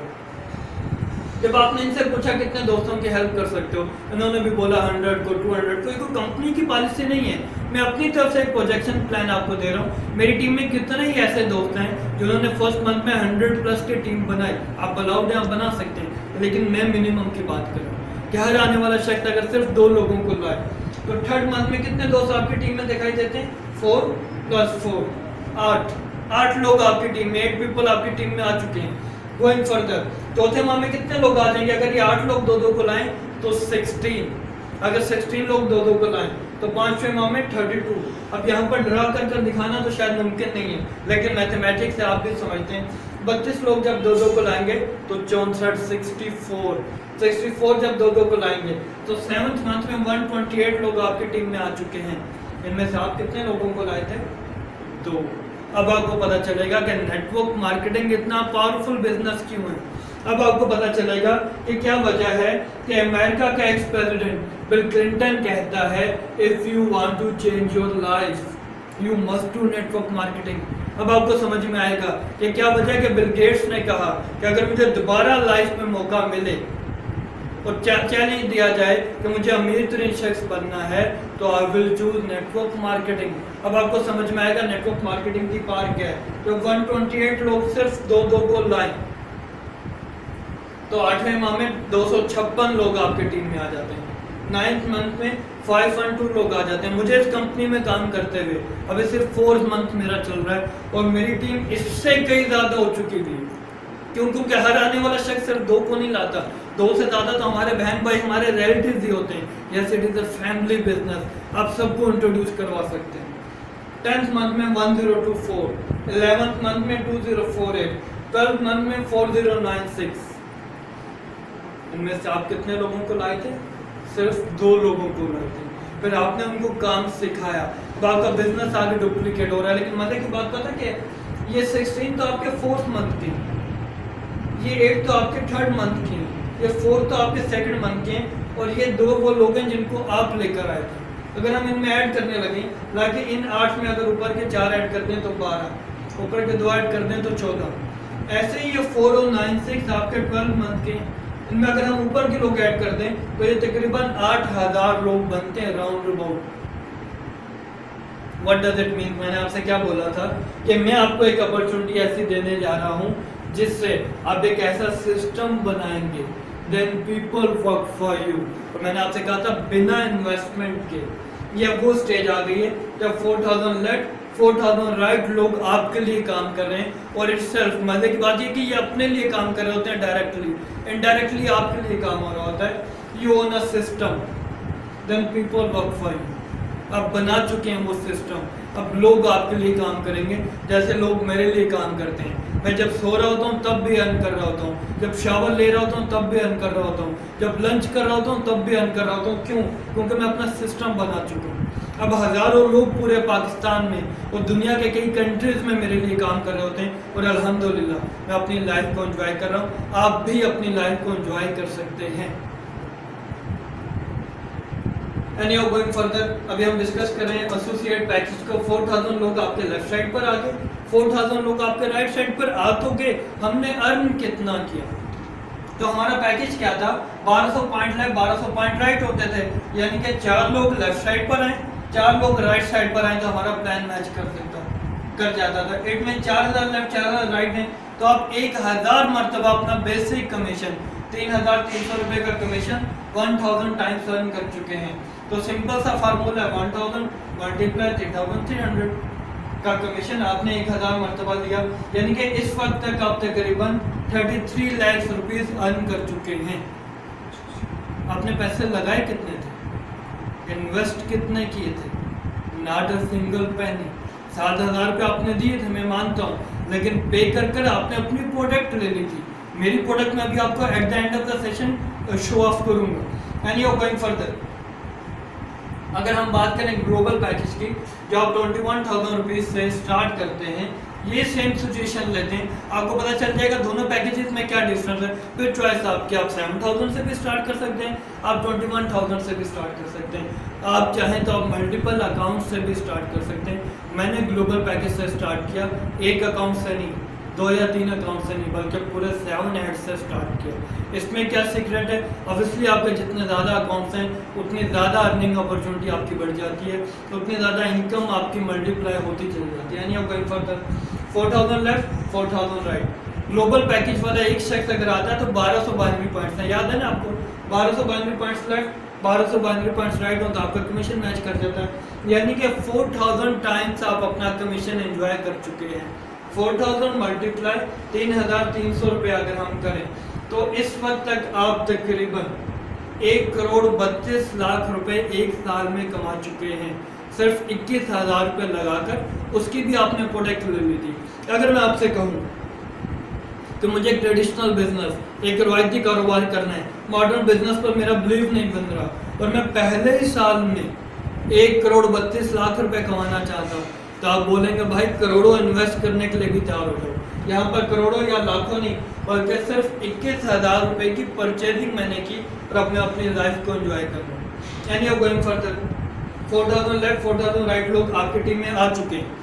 जब आपने इनसे पूछा कितने दोस्तों की हेल्प कर सकते हो, इन्होंने भी बोला हंड्रेड को, टू हंड्रेड को। ये कोई कंपनी की पॉलिसी नहीं है, मैं अपनी तरफ से एक प्रोजेक्शन प्लान आपको दे रहा हूँ। मेरी टीम में कितने ही ऐसे दोस्त हैं जिन्होंने फर्स्ट मंथ में हंड्रेड प्लस की टीम बनाई। आप अलाउड है, आप बना सकते हैं, लेकिन मैं मिनिमम की बात कर रहा हूँ कि हर आने वाला शख्स अगर सिर्फ दो लोगों को लाए तो थर्ड मंथ में कितने दोस्त आपकी टीम में दिखाई देते हैं, फोर प्लस फोर, आठ। आठ लोग आपकी टीम में, एट पीपल आपकी टीम में आ चुके हैं। गोइंग फर्दर चौथे माह में कितने लोग आ जाएंगे, अगर ये आठ लोग दो दो को लाएं तो सिक्सटीन, अगर सिक्सटीन लोग दो दो को लाएं तो पांचवें माह में थर्टी टू। अब यहाँ पर ड्रा कर कर दिखाना तो शायद मुमकिन नहीं है, लेकिन मैथमेटिक्स से आप भी समझते हैं। बत्तीस लोग जब दो दो को लाएंगे तो चौंसठ, सिक्सटी फोर, सिक्सटी फोर जब दो दो को लाएंगे तो सेवंथ मंथ में वन ट्वेंटी एट लोग आपकी टीम में आ चुके हैं। इनमें से आप कितने लोगों को लाए थे, दो। अब आपको पता चलेगा कि नेटवर्क मार्केटिंग इतना पावरफुल बिजनेस क्यों है। अब आपको पता चलेगा कि क्या वजह है कि अमेरिका का एक्स प्रेसिडेंट बिल क्लिंटन कहता है if you want to change your life you must do network marketing. अब आपको समझ में आएगा कि क्या वजह कि बिल गेट्स ने कहा कि अगर मुझे दोबारा लाइफ में मौका मिले और चैलेंज दिया जाए कि मुझे अमीर तरीन शख्स बनना है तो I will choose network marketing. अब आपको समझ में आएगा नेटवर्क मार्केटिंग की पार क्या है। तो वन ट्वेंटी एट लोग सिर्फ दो दो को लाएं तो आठवें माह में दो सौ छप्पन लोग आपकी टीम में आ जाते हैं। नाइन्थ मंथ में फाइव वन टू लोग आ जाते हैं। मुझे इस कंपनी में काम करते हुए अभी सिर्फ फोर्थ मंथ मेरा चल रहा है और मेरी टीम इससे कई ज़्यादा हो चुकी थी। क्यों? क्योंकि हर आने वाला शख्स सिर्फ दो को नहीं लाता, दो से ज़्यादा तो हमारे बहन भाई, हमारे रिलेटिव ही होते हैं। Yes, it is a family business, आप सबको इंट्रोड्यूस करवा सकते हैं। टेंथ मंथ में one zero two four, eleventh month में two zero four eight, twelfth month में फोर जीरो नाइन सिक्स। इनमें से आप कितने लोगों को लाए थे? सिर्फ दो लोगों को लाए थे। फिर आपने उनको काम सिखाया, तो आपका बिजनेस आगे डुप्लीकेट हो रहा है। लेकिन मजे की बात पता क्या है, ये सिक्सटीन तो आपके फोर्थ मंथ की, ये एट तो आपके थर्ड मंथ की, ये फोर्थ तो आपके सेकंड मंथ के, और ये दो वो लोग हैं जिनको आप लेकर आए थे। अगर हम इनमें ऐड करने लगे, लाके इन आठ में अगर ऊपर के चार ऐड कर दें तो बारह, ऊपर के दो ऐड कर दें तो चौदह। ऐसे ही ये फोर और नाइन सिक्स आपके ट्वेल्व मंथ के, इनमें अगर हम ऊपर के लोग ऐड कर दें तो ये तकरीबन आठ हजार लोग बनते हैं round about. What does it mean? मैंने आपसे क्या बोला था कि मैं आपको एक अपॉर्चुनिटी ऐसी देने जा रहा हूँ जिससे आप एक ऐसा सिस्टम बनाएंगे then people work for you. और मैंने आपसे कहा था बिना इन्वेस्टमेंट के, ये वो स्टेज आ गई है जब four thousand left four thousand right लोग आपके लिए काम कर रहे हैं। और इट्स सेल्फ मजे की बात ये कि ये अपने लिए काम कर रहे होते हैं डायरेक्टली, इनडायरेक्टली आपके लिए काम हो रहा होता है। You own a system, then people work for you. अब बना चुके हैं वो सिस्टम, अब लोग आपके लिए काम करेंगे जैसे लोग मेरे लिए काम करते हैं। मैं जब सो रहा होता हूँ तब भी अर्न कर रहा होता हूँ, जब शावर ले रहा होता हूँ तब भी अर्न कर रहा होता हूँ, जब लंच कर रहा होता हूँ तब भी अर्न कर रहा होता हूँ। क्यों? क्योंकि मैं अपना सिस्टम बना चुका हूँ। अब हज़ारों लोग पूरे पाकिस्तान में और दुनिया के कई कंट्रीज़ में मेरे लिए काम कर रहे होते हैं और अल्हम्दुलिल्लाह मैं अपनी लाइफ को एंजॉय कर रहा हूँ। आप भी अपनी लाइफ को एंजॉय कर सकते हैं। एनी हाउ गोइंग फर्दर, अभी हम डिस्कस कर रहे हैं एसोसिएट पैकेज को। फोर थाउजेंड लोग आपके लेफ्ट साइड पर आ गए, फोर थाउजेंड लोग आपके राइट साइड पर आ तो गए, हमने अर्न कितना किया? तो हमारा पैकेज क्या था? बारह सौ पॉइंट लेफ्ट बारह सौ पॉइंट राइट होते थे, यानी कि चार लोग लेफ्ट साइड पर आए, चार लोग राइट साइड पर आए तो हमारा प्लान मैच कर सकता कर जाता था। इट में चार हजार लेफ्ट चार हजार राइट है तो आप एक हजार मरतबा अपना बेसिक कमीशन तीन हजार तीन सौ रुपये का commission one thousand times earn कर चुके हैं। तो सिंपल सा फार्मूला है one thousand multiply three thousand three hundred का कमीशन आपने एक हजार मरतबा लिया, यानी कि इस वक्त तक आप तकरीबन thirty three lakh rupees earn कर चुके हैं। आपने पैसे लगाए कितने थे? इन्वेस्ट कितने किए थे? Not a single penny. सात हजार रुपये आपने दिए थे, मैं मानता हूँ, लेकिन पे कर कर आपने अपनी प्रोडक्ट ले ली थी। मेरी प्रोडक्ट में अभी आपको at the end of the session show off करूंगा। एंड यू गोइंग फर्दर, अगर हम बात करें ग्लोबल पैकेज की जो आप ट्वेंटी वन थाउजेंड रुपीज से स्टार्ट करते हैं, ये सेम सिचुएशन लेते हैं, आपको पता चल जाएगा दोनों पैकेजेस में क्या डिफरेंस है। फिर चॉइस आपकी, आप सेवन थाउजेंड से भी स्टार्ट कर सकते हैं, आप ट्वेंटी वन थाउजेंड से भी स्टार्ट कर सकते हैं, आप चाहें तो आप मल्टीपल अकाउंट से भी स्टार्ट कर सकते हैं। मैंने ग्लोबल पैकेज से स्टार्ट किया, एक अकाउंट से नहीं, दो या तीन अकाउंट से नहीं, बल्कि पूरे सेवन हेड से स्टार्ट किया। इसमें क्या सीक्रेट है? ऑब्वियसली आपके जितने ज़्यादा अकाउंट्स हैं उतनी ज़्यादा अर्निंग अपॉर्चुनिटी आपकी बढ़ जाती है, उतनी ज़्यादा इनकम आपकी मल्टीप्लाई होती चली जाती है। यानी आप कहीं further four thousand left four thousand right. Global package वाला एक शख्स अगर आता है तो बारह सौ बानवे पॉइंट्स है, याद है ना आपको? बारह सौ बानवे पॉइंट्स लेफ्ट बारह सौ बानवे पॉइंट्स राइट हो तो आपका कमीशन मैच कर जाता है। यानी कि फोर थाउजेंड टाइम्स आप अपना कमीशन एंजॉय कर चुके हैं। फोर थाउजेंड मल्टीप्लाई तीन हजार तीन सौ रुपये अगर हम करें तो इस वक्त तक आप तकरीबन एक करोड़ बत्तीस लाख रुपए एक साल में कमा चुके हैं, सिर्फ इक्कीस हजार रुपये लगाकर, उसकी भी आपने प्रोडक्ट ले ली थी। अगर मैं आपसे कहूँ तो मुझे एक ट्रेडिशनल बिजनेस, एक रवायती कारोबार करना है, मॉडर्न बिजनेस पर मेरा बिलीव नहीं बन रहा और मैं पहले ही साल में एक करोड़ बत्तीस लाख रुपए कमाना चाहता हूँ, तो आप बोलेंगे भाई करोड़ों इन्वेस्ट करने के लिए भी तैयार हो जाओ। यहाँ पर करोड़ों या लाखों नहीं बल्कि सिर्फ इक्कीस हजार रुपये की परचेजिंग मैंने की और अपने अपनी लाइफ को एंजॉय कर रहा हूँ। Any going further, four thousand left four thousand right लोग आपकी टीम में आ चुके हैं।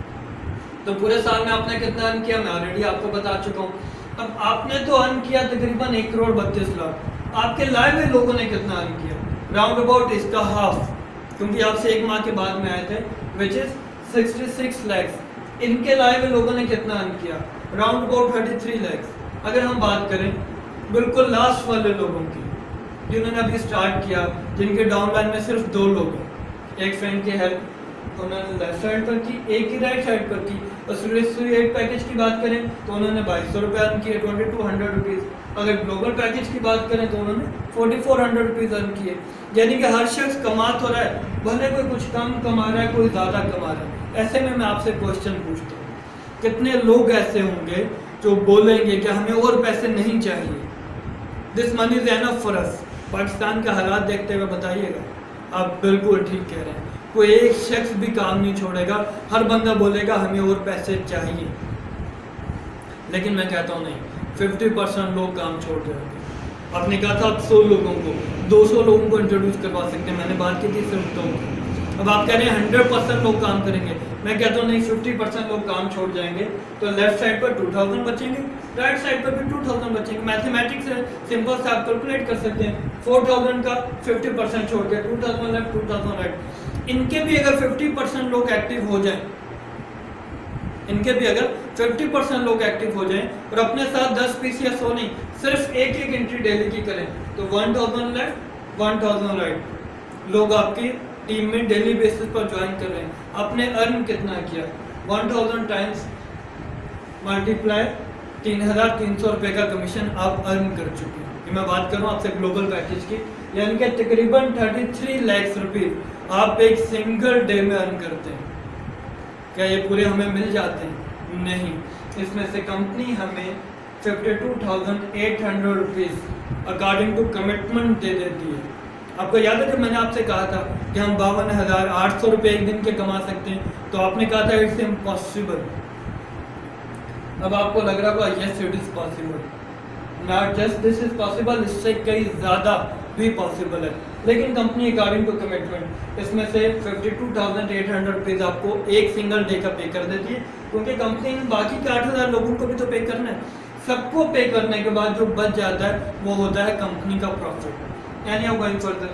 तो पूरे साल में आपने कितना अर्न किया मैं ऑलरेडी आपको बता चुका हूँ। अब आपने तो अर्न किया तकरीबन एक करोड़ बत्तीस लाख, आपके लाइव में लोगों ने कितना अर्न किया? राउंड अबाउट इसका हाफ, क्योंकि आपसे एक माह के बाद में आए थे, which is sixty six lakhs. इनके लाइव लोगों ने कितना अर्न किया? Round about thirty three lakhs. अगर हम बात करें बिल्कुल लास्ट वाले लोगों की जिन्होंने अभी स्टार्ट किया, जिनके डाउन लाइन में सिर्फ दो लोग हैं, एक फ्रेंड की हेल्प उन्होंने लेफ्ट साइड पर की, एक ही राइट साइड पर की। एसोसिएट पैकेज की बात करें तो उन्होंने बाईस सौ रुपये अर्न किए, ट्वेंटी टू हंड्रेड रुपीज़। अगर ग्लोबल पैकेज की बात करें तो उन्होंने forty four hundred rupees earn किए। यानी कि हर शख्स कमा तो रहा है, भले कोई कुछ कम कमा रहा है, कोई ज़्यादा कमा रहा है। ऐसे में मैं आपसे क्वेश्चन पूछता हूँ, कितने लोग ऐसे होंगे जो बोलेंगे कि हमें और पैसे नहीं चाहिए, this money is enough for us? Pakistan के हालात देखते हुए बताइएगा। आप बिल्कुल ठीक कह रहे हैं, कोई एक शख्स भी काम नहीं छोड़ेगा, हर बंदा बोलेगा हमें और पैसे चाहिए। लेकिन मैं कहता हूँ नहीं, फिफ्टी परसेंट लोग काम छोड़ जाएंगे। आपने कहा था आप सौ लोगों को दो सौ लोगों को इंट्रोड्यूस करवा सकते हैं, मैंने बात की थी सिर्फ दो। अब आप कह रहे हैं हंड्रेड परसेंट लोग काम करेंगे, मैं कहता हूँ नहीं, फिफ्टी परसेंट लोग काम छोड़ जाएंगे तो लेफ्ट साइड पर टू थाउजेंड बचेंगे, राइट साइड पर भी टू थाउजेंड बचेंगे। मैथमेटिक्स है, सिंपल से आप कैलकुलेट कर सकते हैं। फोर थाउजेंड का फिफ्टी परसेंट छोड़ के two thousand left two thousand right, इनके भी अगर फिफ्टी परसेंट लोग एक्टिव हो जाए, इनके भी अगर फिफ्टी परसेंट लोग एक्टिव हो जाएं और अपने साथ दस पीस या सौ नहीं सिर्फ एक एक एंट्री डेली की करें तो one thousand left one thousand right लोग आपकी टीम में डेली बेसिस पर ज्वाइन कर रहे हैं। आपने अर्न कितना किया? वन थाउजेंड टाइम्स मल्टीप्लाई तीन हजार तीन सौ रुपये का कमीशन आप अर्न कर चुके हैं। ये मैं बात कर रहा हूँ आपसे ग्लोबल पैकेज की, यानी कि तकरीबन थर्टी थ्री लैक्स रुपीज आप एक सिंगल डे में अर्न करते हैं। क्या ये पूरे हमें मिल जाते हैं? नहीं, इसमें से कंपनी हमें fifty two thousand eight hundred rupees according to commitment दे देती है। आपको याद है जब मैंने आपसे कहा था कि हम बावन हज़ार आठ सौ रुपये एक दिन के कमा सकते हैं, तो आपने कहा था इट्स इम्पॉसिबल। अब आपको लग रहा होगा yes it is possible. Not just this is possible, इससे कई ज़्यादा भी पॉसिबल है। लेकिन कंपनी अकॉर्डिंग टू कमिटमेंट इसमें से fifty two thousand eight hundred rupees आपको एक सिंगल डे का पे कर देती है, क्योंकि कंपनी बाकी के आठ हज़ार लोगों को भी तो पे करना है। सबको पे करने के बाद जो बच जाता है वो होता है कंपनी का प्रॉफिट। यानी आप गोइंग फर्दर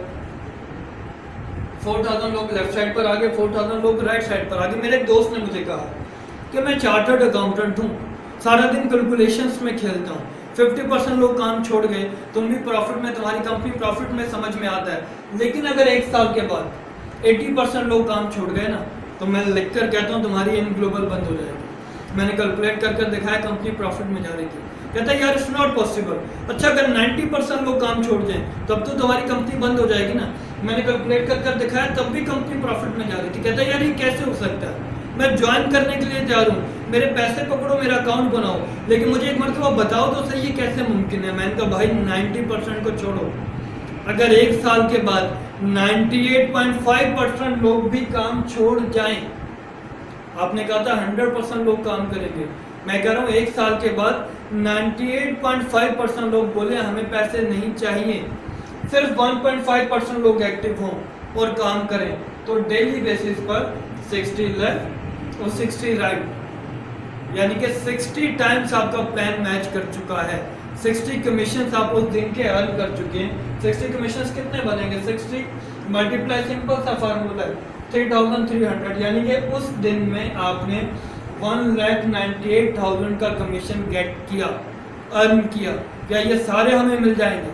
फोर थाउजेंड लोग लेफ्ट साइड पर आ गए, फोर थाउजेंड लोग राइट साइड पर आ गए। मेरे एक दोस्त ने मुझे कहा कि मैं चार्टर्ड अकाउंटेंट हूँ, सारा दिन कैलकुलेशंस में खेलता हूँ, फिफ्टी परसेंट लोग काम छोड़ गए, तुम भी प्रॉफिट में, तुम्हारी कंपनी प्रॉफिट में समझ में आता है। लेकिन अगर एक साल के बाद अस्सी परसेंट लोग काम छोड़ गए ना, तो मैं लिख कर कहता हूँ तुम्हारी इन ग्लोबल बंद हो जाएगी। मैंने कैलकुलेट कर कर दिखाया, कंपनी प्रॉफिट में जा रही थी। कहता है यार इट्स नॉट पॉसिबल। अच्छा अगर नब्बे परसेंट लोग काम छोड़ जाएं तब तो तुम्हारी कंपनी बंद हो जाएगी ना। मैंने कैलकुलेट कर कर दिखाया, तब भी कंपनी प्रॉफिट में जा रही थी। कहता है यार ये कैसे हो सकता है? मैं ज्वाइन करने के लिए तैयार हूँ, मेरे पैसे पकड़ो, मेरा अकाउंट बनाओ, लेकिन मुझे एक मरतबा बताओ तो सही ये कैसे मुमकिन है। मैंने कहा भाई नब्बे परसेंट को छोड़ो, अगर एक साल के बाद अट्ठानवे पॉइंट पाँच परसेंट लोग भी काम छोड़ जाएं, आपने कहा था सौ परसेंट लोग काम करेंगे, मैं कह रहा हूँ एक साल के बाद अट्ठानवे पॉइंट पाँच परसेंट लोग बोले हमें पैसे नहीं चाहिए, सिर्फ एक पॉइंट पाँच परसेंट लोग एक्टिव हों और काम करें, तो डेली बेसिस पर साठ लेफ्ट और साठ राइट, यानी कि साठ टाइम्स आपका प्लान मैच कर चुका है। साठ कमीशन आप उस दिन के अर्न कर चुके हैं। साठ कमीशन कितने बनेंगे? साठ मल्टीप्लाई सिंपल सा फार्मूला है थ्री थाउजेंड थ्री हंड्रेड, यानी कि उस दिन में आपने one lakh ninety eight thousand का कमीशन गेट किया, अर्न किया। क्या ये सारे हमें मिल जाएंगे?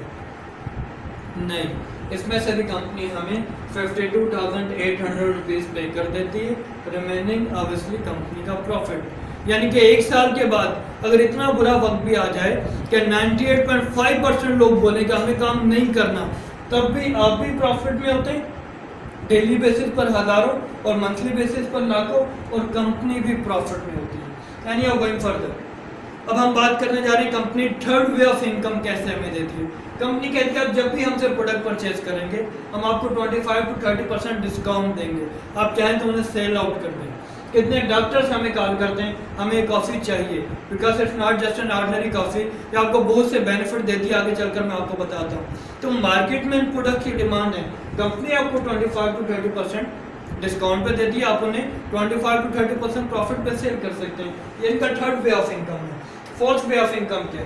नहीं, इसमें से भी कंपनी हमें fifty two thousand eight hundred rupees पे कर देती है, रिमेनिंग ऑब्वियसली कंपनी का प्रॉफिट। यानी कि एक साल के बाद अगर इतना बुरा वक्त भी आ जाए कि अट्ठानवे पॉइंट पाँच परसेंट लोग बोले कि हमें काम नहीं करना, तब भी आप भी प्रॉफिट में होते हैं, डेली बेसिस पर हज़ारों और मंथली बेसिस पर लाखों, और कंपनी भी प्रॉफिट में होती है। यानी अब गोइंग फर्दर, अब हम बात करने जा रहे हैं company third way of income कैसे हमें देती है। कंपनी कहती है आप जब भी हमसे प्रोडक्ट परचेज करेंगे हम आपको पच्चीस टू तीस परसेंट डिस्काउंट देंगे, आप चाहें तो उन्हें सेल आउट कर दें। कितने डॉक्टर्स हमें कॉल करते हैं हमें कॉफ़ी चाहिए, because it's not just an ordinary coffee, ये आपको बहुत से बेनिफिट देती है, आगे चलकर मैं आपको बताता हूँ। तो मार्केट में इन प्रोडक्ट की डिमांड है, कंपनी आपको पच्चीस टू तीस परसेंट डिस्काउंट पे देती है, आप उन्हें पच्चीस टू तीस परसेंट प्रॉफिट पे सेल कर सकते हैं। ये इनका थर्ड वे ऑफ इनकम है। फोर्थ वे ऑफ इनकम क्या है?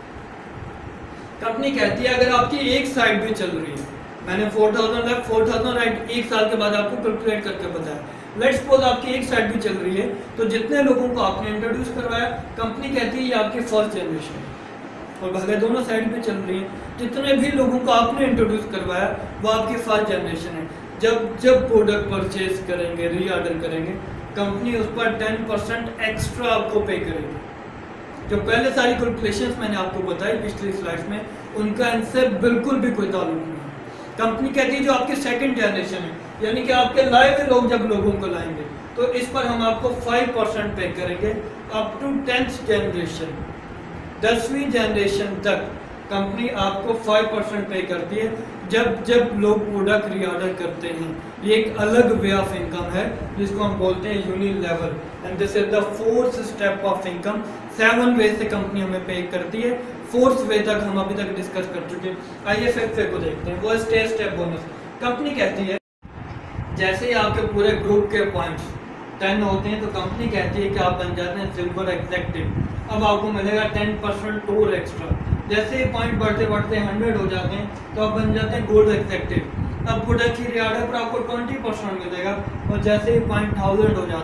कंपनी कहती है अगर आपकी एक साइड भी चल रही है, मैंने four thousand left four thousand right एक साल के बाद आपको कैलकुलेट करके बताया, लेट्स सपोज आपकी एक साइड भी चल रही है, तो जितने लोगों को आपने इंट्रोड्यूस करवाया, कंपनी कहती है ये आपकी फर्स्ट जनरेशन है, और भले दोनों साइड पे चल रही है, जितने भी लोगों को आपने इंट्रोड्यूस करवाया वो आपकी फर्स्ट जनरेशन है। जब जब प्रोडक्ट परचेज करेंगे, री ऑर्डर करेंगे, कंपनी उस पर टेन परसेंट एक्स्ट्रा आपको पे करेगी। जो पहले सारी कैलकुलेशंस मैंने आपको बताई पिछली स्लाइड्स में, उनका इनसे बिल्कुल भी कोई ताल्लुक नहीं है। कंपनी कहती है जो आपकी सेकंड जनरेशन है, यानी कि आपके लाए हुए लोग जब लोगों को लाएंगे, तो इस पर हम आपको फाइव परसेंट पे करेंगे अप टू टेंथ जनरेशन, दसवीं जनरेशन तक कंपनी आपको फाइव परसेंट पे करती है जब जब लोग प्रोडक्ट री ऑर्डर करते हैं। ये एक अलग वे ऑफ इनकम है जिसको हम बोलते हैं unilevel, and this is the fourth step of income. Seven way से कंपनी हमें पे करती है, फोर्थ वे तक हम अभी तक डिस्कस कर चुके हैं। आइए फिफ्थ वे को देखते हैं, वो स्टेप स्टेप बोनस। कंपनी कहती है जैसे ही आपके पूरे ग्रुप के पॉइंट्स टेन होते हैं, तो कंपनी कहती है कि आप बन जाते हैं सिल्वर एग्जेक्टिव, अब आपको मिलेगा टेन परसेंट टूर एक्स्ट्रा। जैसे ही पॉइंट बढ़ते बढ़ते हंड्रेड हो जाते हैं तो आप बन जाते हैं गोल्ड एग्जेक्टिव, अब प्रोडक्ट की रिऑर्डर पर आपको ट्वेंटी परसेंट मिलेगा, और जैसे ही पॉइंट थाउजेंड हो जाते हैं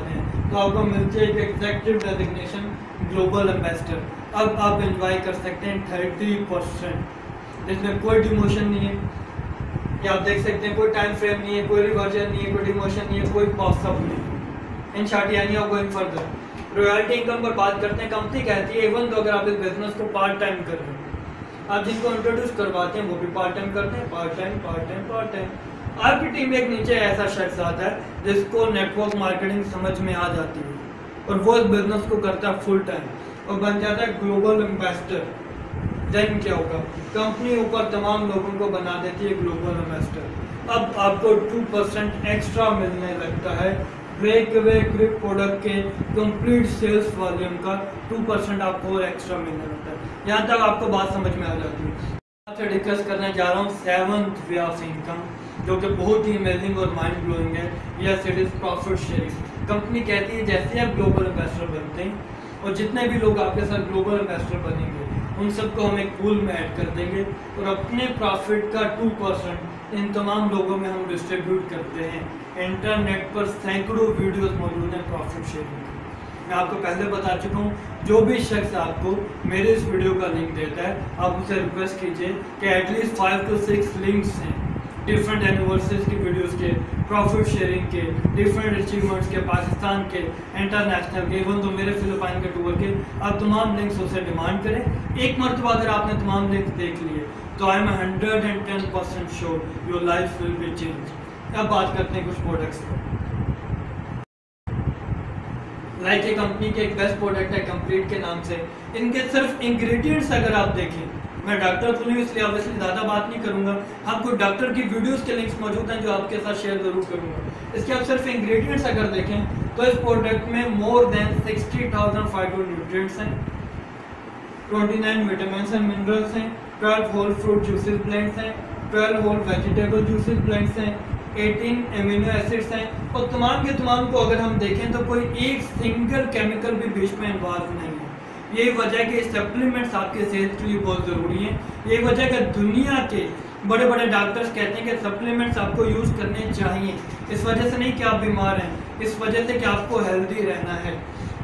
तो आपको मिलती है एक एग्जेक्टिव डेजिग्नेशन ग्लोबल एम्बेसडर। अब आप एंजॉय कर सकते हैं थर्टी परसेंट, जिसमें कोई डिमोशन नहीं है, कि आप देख सकते हैं कोई टाइम फ्रेम नहीं है, कोई रिवर्जन नहीं है, कोई डिमोशन नहीं है, कोई पॉसअप नहीं है। इन शॉर्ट यानी आप गोइंग फर्दर। रॉयल्टी इनकम पर बात करते हैं, कंपनी कहती है इवन तो अगर आप इस बिजनेस को पार्ट टाइम कर रहे हैं, आप जिनको इंट्रोड्यूस करवाते हैं वो भी पार्ट टाइम करते हैं, part time part time part time. आपकी टीम में एक नीचे ऐसा शख्स आता है जिसको नेटवर्क मार्केटिंग समझ में आ जाती है और वो इस बिजनेस को करता है फुल टाइम और बन जाता है ग्लोबल एम्बेसडर। देन क्या होगा, कंपनी ऊपर तमाम लोगों को बना देती है ग्लोबल एम्बेसडर। अब आपको टू परसेंट एक्स्ट्रा मिलने लगता है ब्रेक अवे ग्रिप प्रोडक्ट के कंप्लीट सेल्स वॉल्यूम का टू परसेंट आपको और एक्स्ट्रा मिलने लगता है। यहाँ तक आपको बात समझ में आ जाती है। आपसे डिस्कस करने जा रहा हूँ सेवंथ वे ऑफ इनकम, जो कि बहुत ही अमेजिंग और माइंड ब्लोइंग है। Yes, it is profit sharing. Company कहती है जैसे आप ग्लोबल एम्बेसडर बनते हैं और जितने भी लोग आपके साथ ग्लोबल एम्बेसडर बनेंगे उन सबको हम एक पूल में ऐड कर देंगे और अपने प्रॉफिट का टू परसेंट इन तमाम लोगों में हम डिस्ट्रीब्यूट करते हैं। इंटरनेट पर सैकड़ों वीडियोस मौजूद हैं प्रॉफिट शेयरिंग की। मैं आपको पहले बता चुका हूँ, जो भी शख्स आपको मेरे इस वीडियो का लिंक देता है आप उसे रिक्वेस्ट कीजिए कि at least five two six links हैं डिफरेंट एनिवर्सरीज की वीडियोस के, प्रॉफिट शेयरिंग के, डिफरेंट अचीवमेंट्स के, पाकिस्तान के, इंटरनेशनल के, इवन तो मेरे फिलिपाइन के टूर के, आप तमाम लिंक्स उसे डिमांड करें। एक मरतबा अगर आपने तमाम लिंक्स देख लिए तो I am hundred and ten percent sure your life will be change. अब बात करते हैं कुछ प्रोडक्ट्स पर। लाइक ये कंपनी के एक बेस्ट प्रोडक्ट है कंप्लीट के नाम से। इनके सिर्फ इंग्रेडिएंट्स अगर आप देखें, मैं डॉक्टर तो नहीं इसलिए ऑब्वियसली ज़्यादा बात नहीं करूंगा, आपको डॉक्टर की वीडियोस के लिंक्स मौजूद हैं जो आपके साथ शेयर जरूर करूंगा। इसके आप सिर्फ इंग्रेडिएंट्स अगर देखें तो इस प्रोडक्ट में more than sixty thousand phytonutrients हैं, twenty nine vitamins and minerals हैं, twelve whole fruit juices blends हैं, twelve whole vegetable juices blends हैं, एटीन एमिनो एसिड्स हैं और तमाम के तमाम को अगर हम देखें तो कोई एक सिंगल केमिकल भी बीच में इन्वॉल्व नहीं है। यही वजह है कि सप्लीमेंट्स आपके सेहत के लिए बहुत ज़रूरी हैं। यही वजह है कि दुनिया के बड़े बड़े डॉक्टर्स कहते हैं कि सप्लीमेंट्स आपको यूज़ करने चाहिए। इस वजह से नहीं कि आप बीमार हैं, इस वजह से कि आपको हेल्दी रहना है।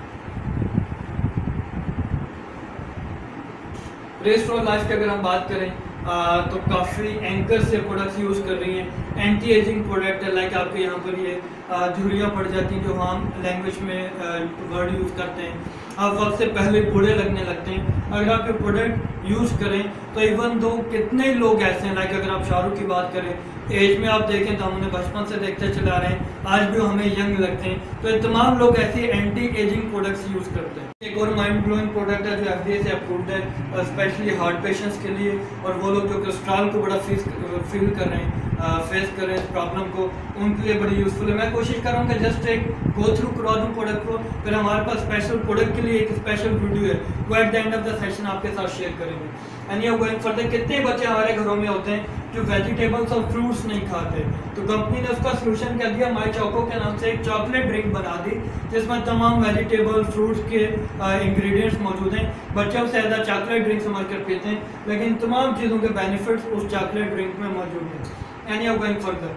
रेस्टोरेंट लाइफ की अगर हम बात करें आ, तो काफ़ी एंकर से प्रोडक्ट्स यूज़ कर रही हैं। एंटी एजिंग प्रोडक्ट है, लाइक आपके यहाँ पर ये झुर्रियाँ पड़ जाती हैं जो हम लैंग्वेज में वर्ड यूज़ करते हैं, आप वक्त से पहले बूढ़े लगने लगते हैं। अगर आप ये प्रोडक्ट यूज़ करें तो इवन दो कितने लोग ऐसे हैं, लाइक अगर आप शाहरुख की बात करें, एज में आप देखें तो हम उन्हें बचपन से देखते चला रहे हैं, आज भी हमें यंग लगते हैं। तो ये तमाम लोग ऐसे एंटी एजिंग प्रोडक्ट्स यूज़ करते हैं। एक और माइंड ब्लोइंग प्रोडक्ट है जो एफ डी ए से अप्रूव्ड है स्पेशली हार्ट पेशेंट्स के लिए, और वो लोग जो कोलेस्ट्रॉल को बड़ा फीस फील कर रहे हैं, फेस कर रहे हैं इस प्रॉब्लम को, उनके लिए बड़ी यूज़फुल है। मैं कोशिश कर रहा हूँ कि जस्ट एक गो थ्रू करवा दूँ प्रोडक्ट को, फिर हमारे पास स्पेशल प्रोडक्ट के लिए एक स्पेशल वीडियो है वो at the end of the session आपके साथ शेयर करेंगे। एंड यू गोइंग फर्दर, कितने बच्चे हमारे घरों में होते हैं जो वेजिटेबल्स और फ्रूट्स नहीं खाते, तो कंपनी ने उसका सोल्यूशन क्या दिया, माई चोको के नाम से एक चॉकलेट ड्रिंक बना दी जिसमें तमाम वेजिटेबल फ्रूट्स के इंग्रेडिएंट्स मौजूद हैं। बच्चे उससे ज़्यादा चॉकलेट ड्रिंक समझ कर पीते हैं, लेकिन तमाम चीज़ों के बेनिफिट्स उस चॉकलेट ड्रिंक में मौजूद हैं। And you going further,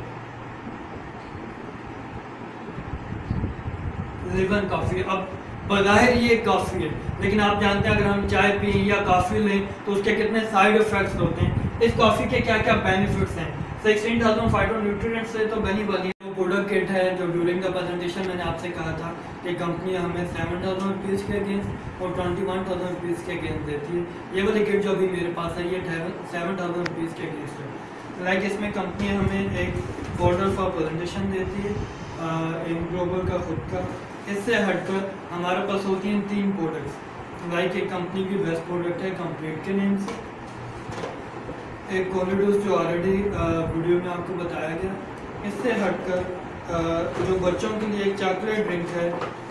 Liven coffee, अब बज़ाहिर ये कॉफ़ी है, लेकिन आप जानते हैं अगर हम चाय पिए या कॉफ़ी लें तो उसके कितने साइड इफ़ेक्ट्स होते हैं। इस कॉफ़ी के क्या क्या बेनिफिट्स हैं। सिक्सटीन थाउजेंड फाइटोन्यूट्रिएंट्स से तो बनी बनी प्रोडक्ट किट है जो ड्यूरिंग द प्रेजेंटेशन मैंने आपसे कहा था कि कंपनी हमें सेवन थाउजेंड रुपीज़ के अगेंस्ट और ट्वेंटी वन थाउजेंड रुपीज़ के अगेंस्ट देती है। ये वाली किट जो अभी मेरे पास है ये सेवन थाउजेंड रुपीज़ के अगेंस्ट है। लाइक इसमें कंपनी हमें एक फोल्डर फॉर प्रेजेंटेशन देती है, इन ग्लोबल का खुद का। इससे हटकर हमारे पास होती हैं तीन प्रोडक्ट्स। लाइक एक कंपनी की बेस्ट प्रोडक्ट है कंप्लीट के नेम से, एक कोलिडोस जो ऑलरेडी वीडियो में आपको बताया गया। इससे हटकर जो बच्चों के लिए एक चॉकलेट ड्रिंक है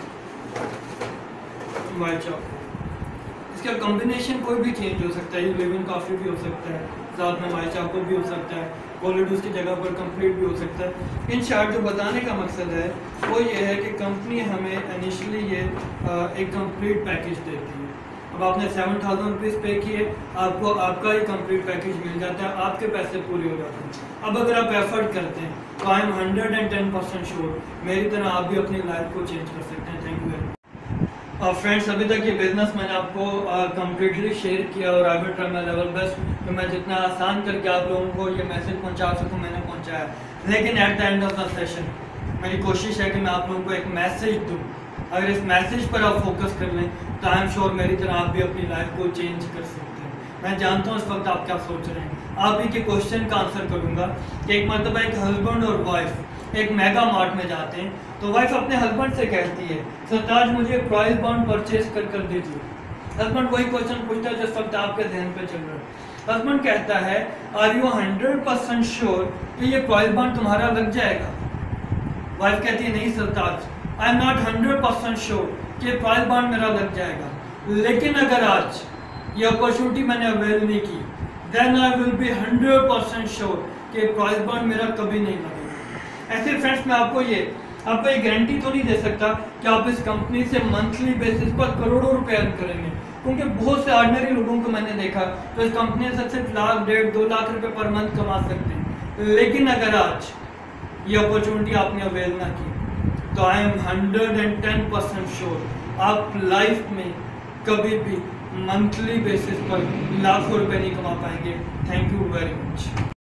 वाइट चॉको, इसका कॉम्बिनेशन कोई भी चेंज हो सकता है, ये लिविंग कॉफ़ी भी हो सकता है, साथ में वाइट चॉको भी हो सकता है, कोलिडोस की जगह पर कंप्लीट भी हो सकता है। इन शॉर्ट जो बताने का मकसद है वो ये है कि कंपनी हमें इनिशियली ये एक कंप्लीट पैकेज देती है अब आपने सेवन थाउजेंड रुपीज़ पे किए, आपको आपका ही कंप्लीट पैकेज मिल जाता है, आपके पैसे पूरे हो जाते हैं। अब अगर आप एफर्ट करते हैं तो I am hundred and ten percent sure मेरी तरह आप भी अपनी लाइफ को चेंज कर सकते हैं। Thank you very much. और फ्रेंड्स, अभी तक ये बिजनेस मैंने आपको कम्प्लीटली शेयर किया और I will try my level best कि मैं जितना आसान करके आप लोगों को ये मैसेज पहुंचा सकूं मैंने पहुंचाया। लेकिन at the end of the session मेरी कोशिश है कि मैं आप लोगों को एक मैसेज दूँ। अगर इस मैसेज पर आप फोकस कर लें तो आई एम श्योर मेरी तरह आप भी अपनी लाइफ को चेंज कर सकते हैं। मैं जानता हूँ इस वक्त आप क्या सोच रहे हैं। आप ही के क्वेश्चन का आंसर करूँगा कि एक मतलब एक हस्बैंड और वाइफ एक मेगा मार्ट में जाते हैं तो वाइफ अपने हस्बैंड से कहती है सरताज मुझे प्राइस बॉन्ड परचेज कर कर दीजिए। हस्बैंड वही क्वेश्चन पूछता है जिस वक्त आपके ध्यान पे चल रहा है। हस्बैंड कहता है are you hundred percent sure कि ये प्राइस बॉन्ड तुम्हारा लग जाएगा। वाइफ कहती है नहीं सरताज, I am not hundred percent sure कि प्राइस बॉन्ड मेरा लग जाएगा, लेकिन अगर आज ये अपॉर्चुनिटी मैंने अवेल नहीं की then I will be hundred percent sure कि प्राइस बॉन्ड मेरा कभी नहीं लगेगा। ऐसे फ्रेंड्स, मैं आपको ये आपको ये गारंटी तो नहीं दे सकता कि आप इस कंपनी से मंथली बेसिस पर करोड़ों रुपए अर्न करेंगे, क्योंकि बहुत से ऑर्डिनरी लोगों को मैंने देखा तो इस कंपनी से सिर्फ लाख डेढ़ दो लाख रुपए पर मंथ कमा सकते हैं। लेकिन अगर आज ये अपॉर्चुनिटी आपने अवेल ना की तो I am hundred and ten percent sure आप लाइफ में कभी भी मंथली बेसिस पर लाखों रुपए नहीं कमा पाएंगे। Thank you very much.